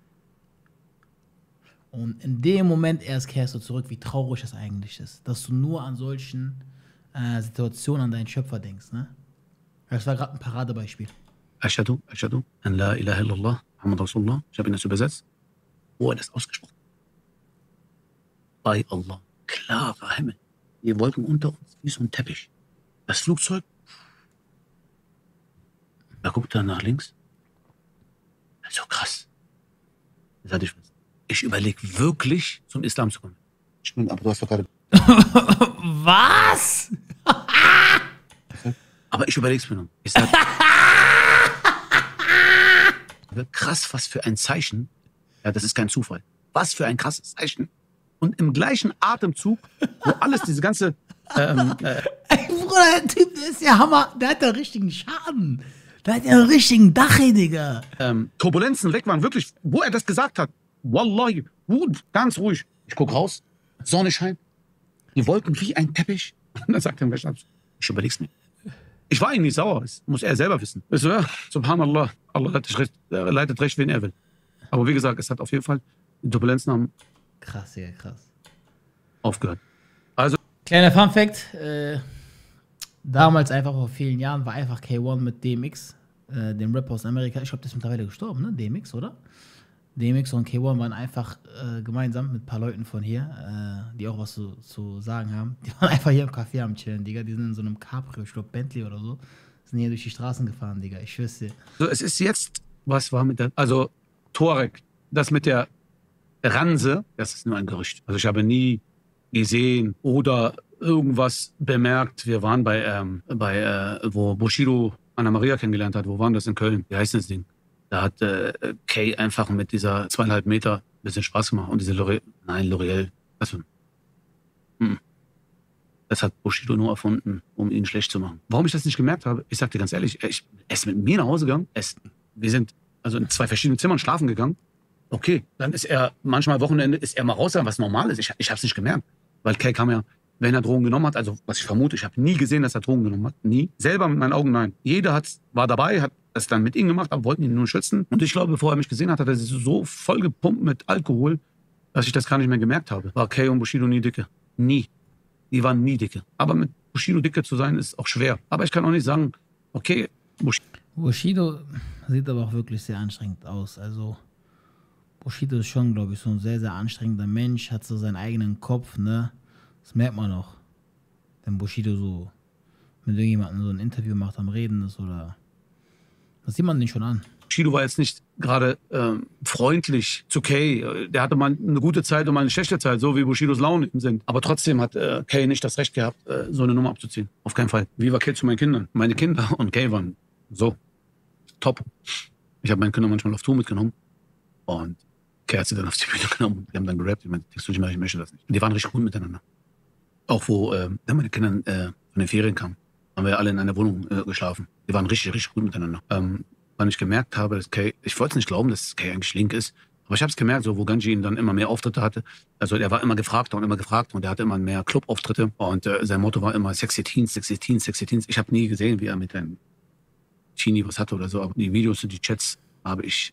Und in dem Moment erst kehrst du zurück, wie traurig das eigentlich ist, dass du nur an solchen Situationen an deinen Schöpfer denkst, ne? Das war gerade ein Paradebeispiel. Ashhadu an la ilaha illallah, Muhammad Rasulullah. Ich habe ihn das übersetzt. Wo er das ausgesprochen hat. Bei Allah. Klarer Himmel. Die Wolken unter uns wie so ein Teppich. Das Flugzeug. Da guckt er nach links. So krass. Das hatte ich überlege wirklich, zum Islam zu kommen. Aber du hast doch gerade... Was? Aber ich überleg's mir noch. Ich sag, krass, was für ein Zeichen. Ja, das ist kein Zufall. Was für ein krasses Zeichen. Und im gleichen Atemzug, wo alles, diese ganze... Ey, Bruder, der Typ, der ist ja Hammer. Der hat ja richtigen Schaden. Der hat ja einen richtigen Dache, Digga. Turbulenzen weg waren, wirklich, wo er das gesagt hat. Wallahi, ganz ruhig. Ich guck raus, Sonne scheint, die Wolken wie ein Teppich. Und dann sagt er mir, ich überleg's mir. Ich war ihm nicht sauer, das muss er selber wissen. Ich so, ja, subhanallah, Allah leitet recht, wen er will. Aber wie gesagt, es hat auf jeden Fall, die Turbulenzen haben Krass, ja, krass. aufgehört. Also, Kleiner Funfact, damals einfach vor vielen Jahren war einfach K1 mit DMX, dem Rapper aus Amerika. Ich glaube, der ist mittlerweile gestorben, ne? DMX, oder? DMX und K1 waren einfach gemeinsam mit ein paar Leuten von hier, die auch was zu sagen haben. Die waren einfach hier im Café am Chillen, Digga. Die sind in so einem Cabrio, ich glaube Bentley oder so. Sind hier durch die Straßen gefahren, Digga. Ich schwör's dir. so, es ist jetzt, was war mit der, also Torek, das mit der Ranse, das ist nur ein Gerücht. Also ich habe nie gesehen oder irgendwas bemerkt. Wir waren wo Bushido Anna Maria kennengelernt hat. Wo waren das in Köln? Wie heißt das Ding? Da hat Kay einfach mit dieser 2,5 Meter ein bisschen Spaß gemacht. Und diese L'Oreal. Also, das hat Bushido nur erfunden, um ihn schlecht zu machen. Warum ich das nicht gemerkt habe, ich sag dir ganz ehrlich, er ist mit mir nach Hause gegangen. Wir sind also in 2 verschiedenen Zimmern schlafen gegangen. Okay, dann ist er, manchmal Wochenende, ist er mal rausgegangen, was normal ist. Ich habe es nicht gemerkt. Weil Kay kam ja, wenn er Drogen genommen hat, also was ich vermute, ich habe nie gesehen, dass er Drogen genommen hat. Nie. Selber mit meinen Augen, nein. Jeder war dabei, hat das dann mit ihm gemacht, aber wollten ihn nur schützen. Und ich glaube, bevor er mich gesehen hat, hat er sich so voll gepumpt mit Alkohol, dass ich das gar nicht mehr gemerkt habe. War Kay und Bushido nie dicke. Nie. Die waren nie dicke. Aber mit Bushido dicke zu sein, ist auch schwer. Aber ich kann auch nicht sagen, okay, Bushido sieht aber auch wirklich sehr anstrengend aus. Also Bushido ist schon, glaube ich, so ein sehr, sehr anstrengender Mensch, hat so seinen eigenen Kopf, ne? Das merkt man auch. Wenn Bushido so mit irgendjemandem so ein Interview macht, am Reden ist oder... Das sieht man den schon an. Bushido war jetzt nicht gerade freundlich zu Kay. Der hatte mal eine gute Zeit und mal eine schlechte Zeit, so wie Bushidos Laune sind. Aber trotzdem hat Kay nicht das Recht gehabt, so eine Nummer abzuziehen. Auf keinen Fall. Wie war Kay zu meinen Kindern? Meine Kinder und Kay waren so top. Ich habe meine Kinder manchmal auf Tour mitgenommen und Kay hat sie dann auf die Bühne genommen. Die haben dann gerappt. Ich meinte, ich möchte das nicht. Und die waren richtig gut miteinander. Auch wo meine Kinder von den Ferien kamen, haben wir alle in einer Wohnung geschlafen. Die waren richtig, richtig gut miteinander. Weil ich gemerkt habe, dass Kay, ich wollte es nicht glauben, dass Kay eigentlich link ist, aber ich habe es gemerkt, so wo Ganji ihn dann immer mehr Auftritte hatte. Also er war immer gefragter und er hatte immer mehr Clubauftritte und sein Motto war immer Sexy Teens, Sexy Teens, Sexy Teens. Ich habe nie gesehen, wie er mit einem Teenie was hatte oder so, aber die Videos und die Chats habe ich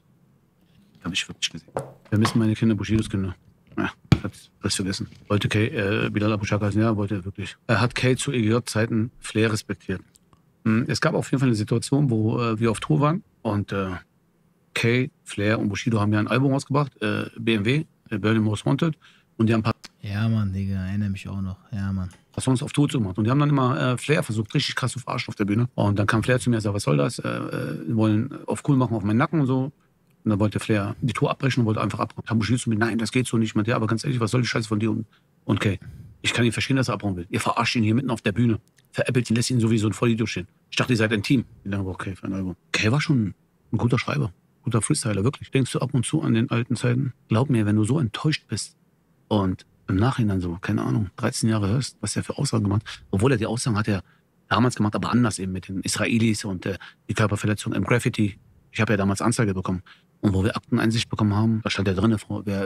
wirklich gesehen. Wir missen meine Kinder, Bushidos Kinder. Ja, hat das vergessen. Wollte Kay, Bilal Abu Shaka, ja, wollte er wirklich. Er hat Kay zu EGJ-Zeiten Flair respektiert. Es gab auf jeden Fall eine Situation, wo wir auf Tour waren und Kay, Flair und Bushido haben ja ein Album rausgebracht, BMW, Berlin Most Wanted, und die haben ein paar Ja, Mann, Digga, erinnere mich auch noch. Ja, Mann. Songs auf Tour zu machen. Und die haben dann immer Flair versucht, richtig krass zu verarschen auf der Bühne. Und dann kam Flair zu mir und sagte, was soll das? Wir wollen auf cool machen auf meinen Nacken und so. Und dann wollte Flair die Tour abbrechen und wollte einfach abhauen. Dann Bushido zu mir, nein, das geht so nicht. Ich meinte, ja, aber ganz ehrlich, was soll die Scheiße von dir und Kay? Ich kann ihn verstehen, dass er abhauen will. Ihr verarscht ihn hier mitten auf der Bühne. Veräppelt ihn, lässt ihn sowieso ein Vollidiot stehen. Ich dachte, ihr seid ein Team. Ich dachte, okay, für ein Album. Kay war schon ein guter Schreiber, guter Freestyler, wirklich. Denkst du ab und zu an den alten Zeiten? Glaub mir, wenn du so enttäuscht bist und im Nachhinein so, keine Ahnung, 13 Jahre hörst, was er für Aussagen gemacht hat. Obwohl er die Aussagen hat er damals gemacht, aber anders eben mit den Israelis und die Körperverletzung im Graffiti. Ich habe ja damals Anzeige bekommen. Und wo wir Akteneinsicht bekommen haben, da stand ja drin,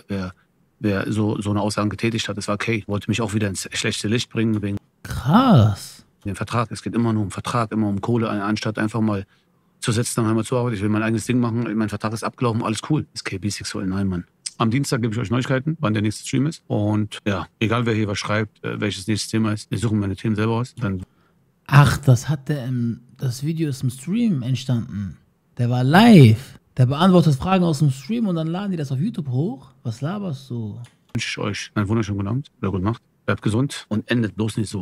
wer so eine Aussage getätigt hat, das war Kay. Wollte mich auch wieder ins schlechte Licht bringen wegen Krass. dem Vertrag. Es geht immer nur um Vertrag, immer um Kohle, anstatt einfach mal zu setzen, dann einmal zur Arbeit. Ich will mein eigenes Ding machen, mein Vertrag ist abgelaufen, alles cool. Ist KB sexuell? Nein, Mann. Am Dienstag gebe ich euch Neuigkeiten, wann der nächste Stream ist. Und ja, egal wer hier was schreibt, welches nächstes Thema ist, wir suchen meine Themen selber aus. Dann Ach, das Video ist im Stream entstanden. Der war live. Der beantwortet Fragen aus dem Stream und dann laden die das auf YouTube hoch. Was laberst du? wünsche ich euch einen wunderschönen guten Abend, oder gute Nacht. Bleibt gesund und endet bloß nicht so.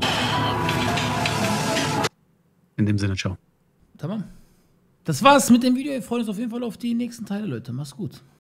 In dem Sinne, ciao. Tamam. Das war's mit dem Video. Wir freuen uns auf jeden Fall auf die nächsten Teile, Leute. Mach's gut.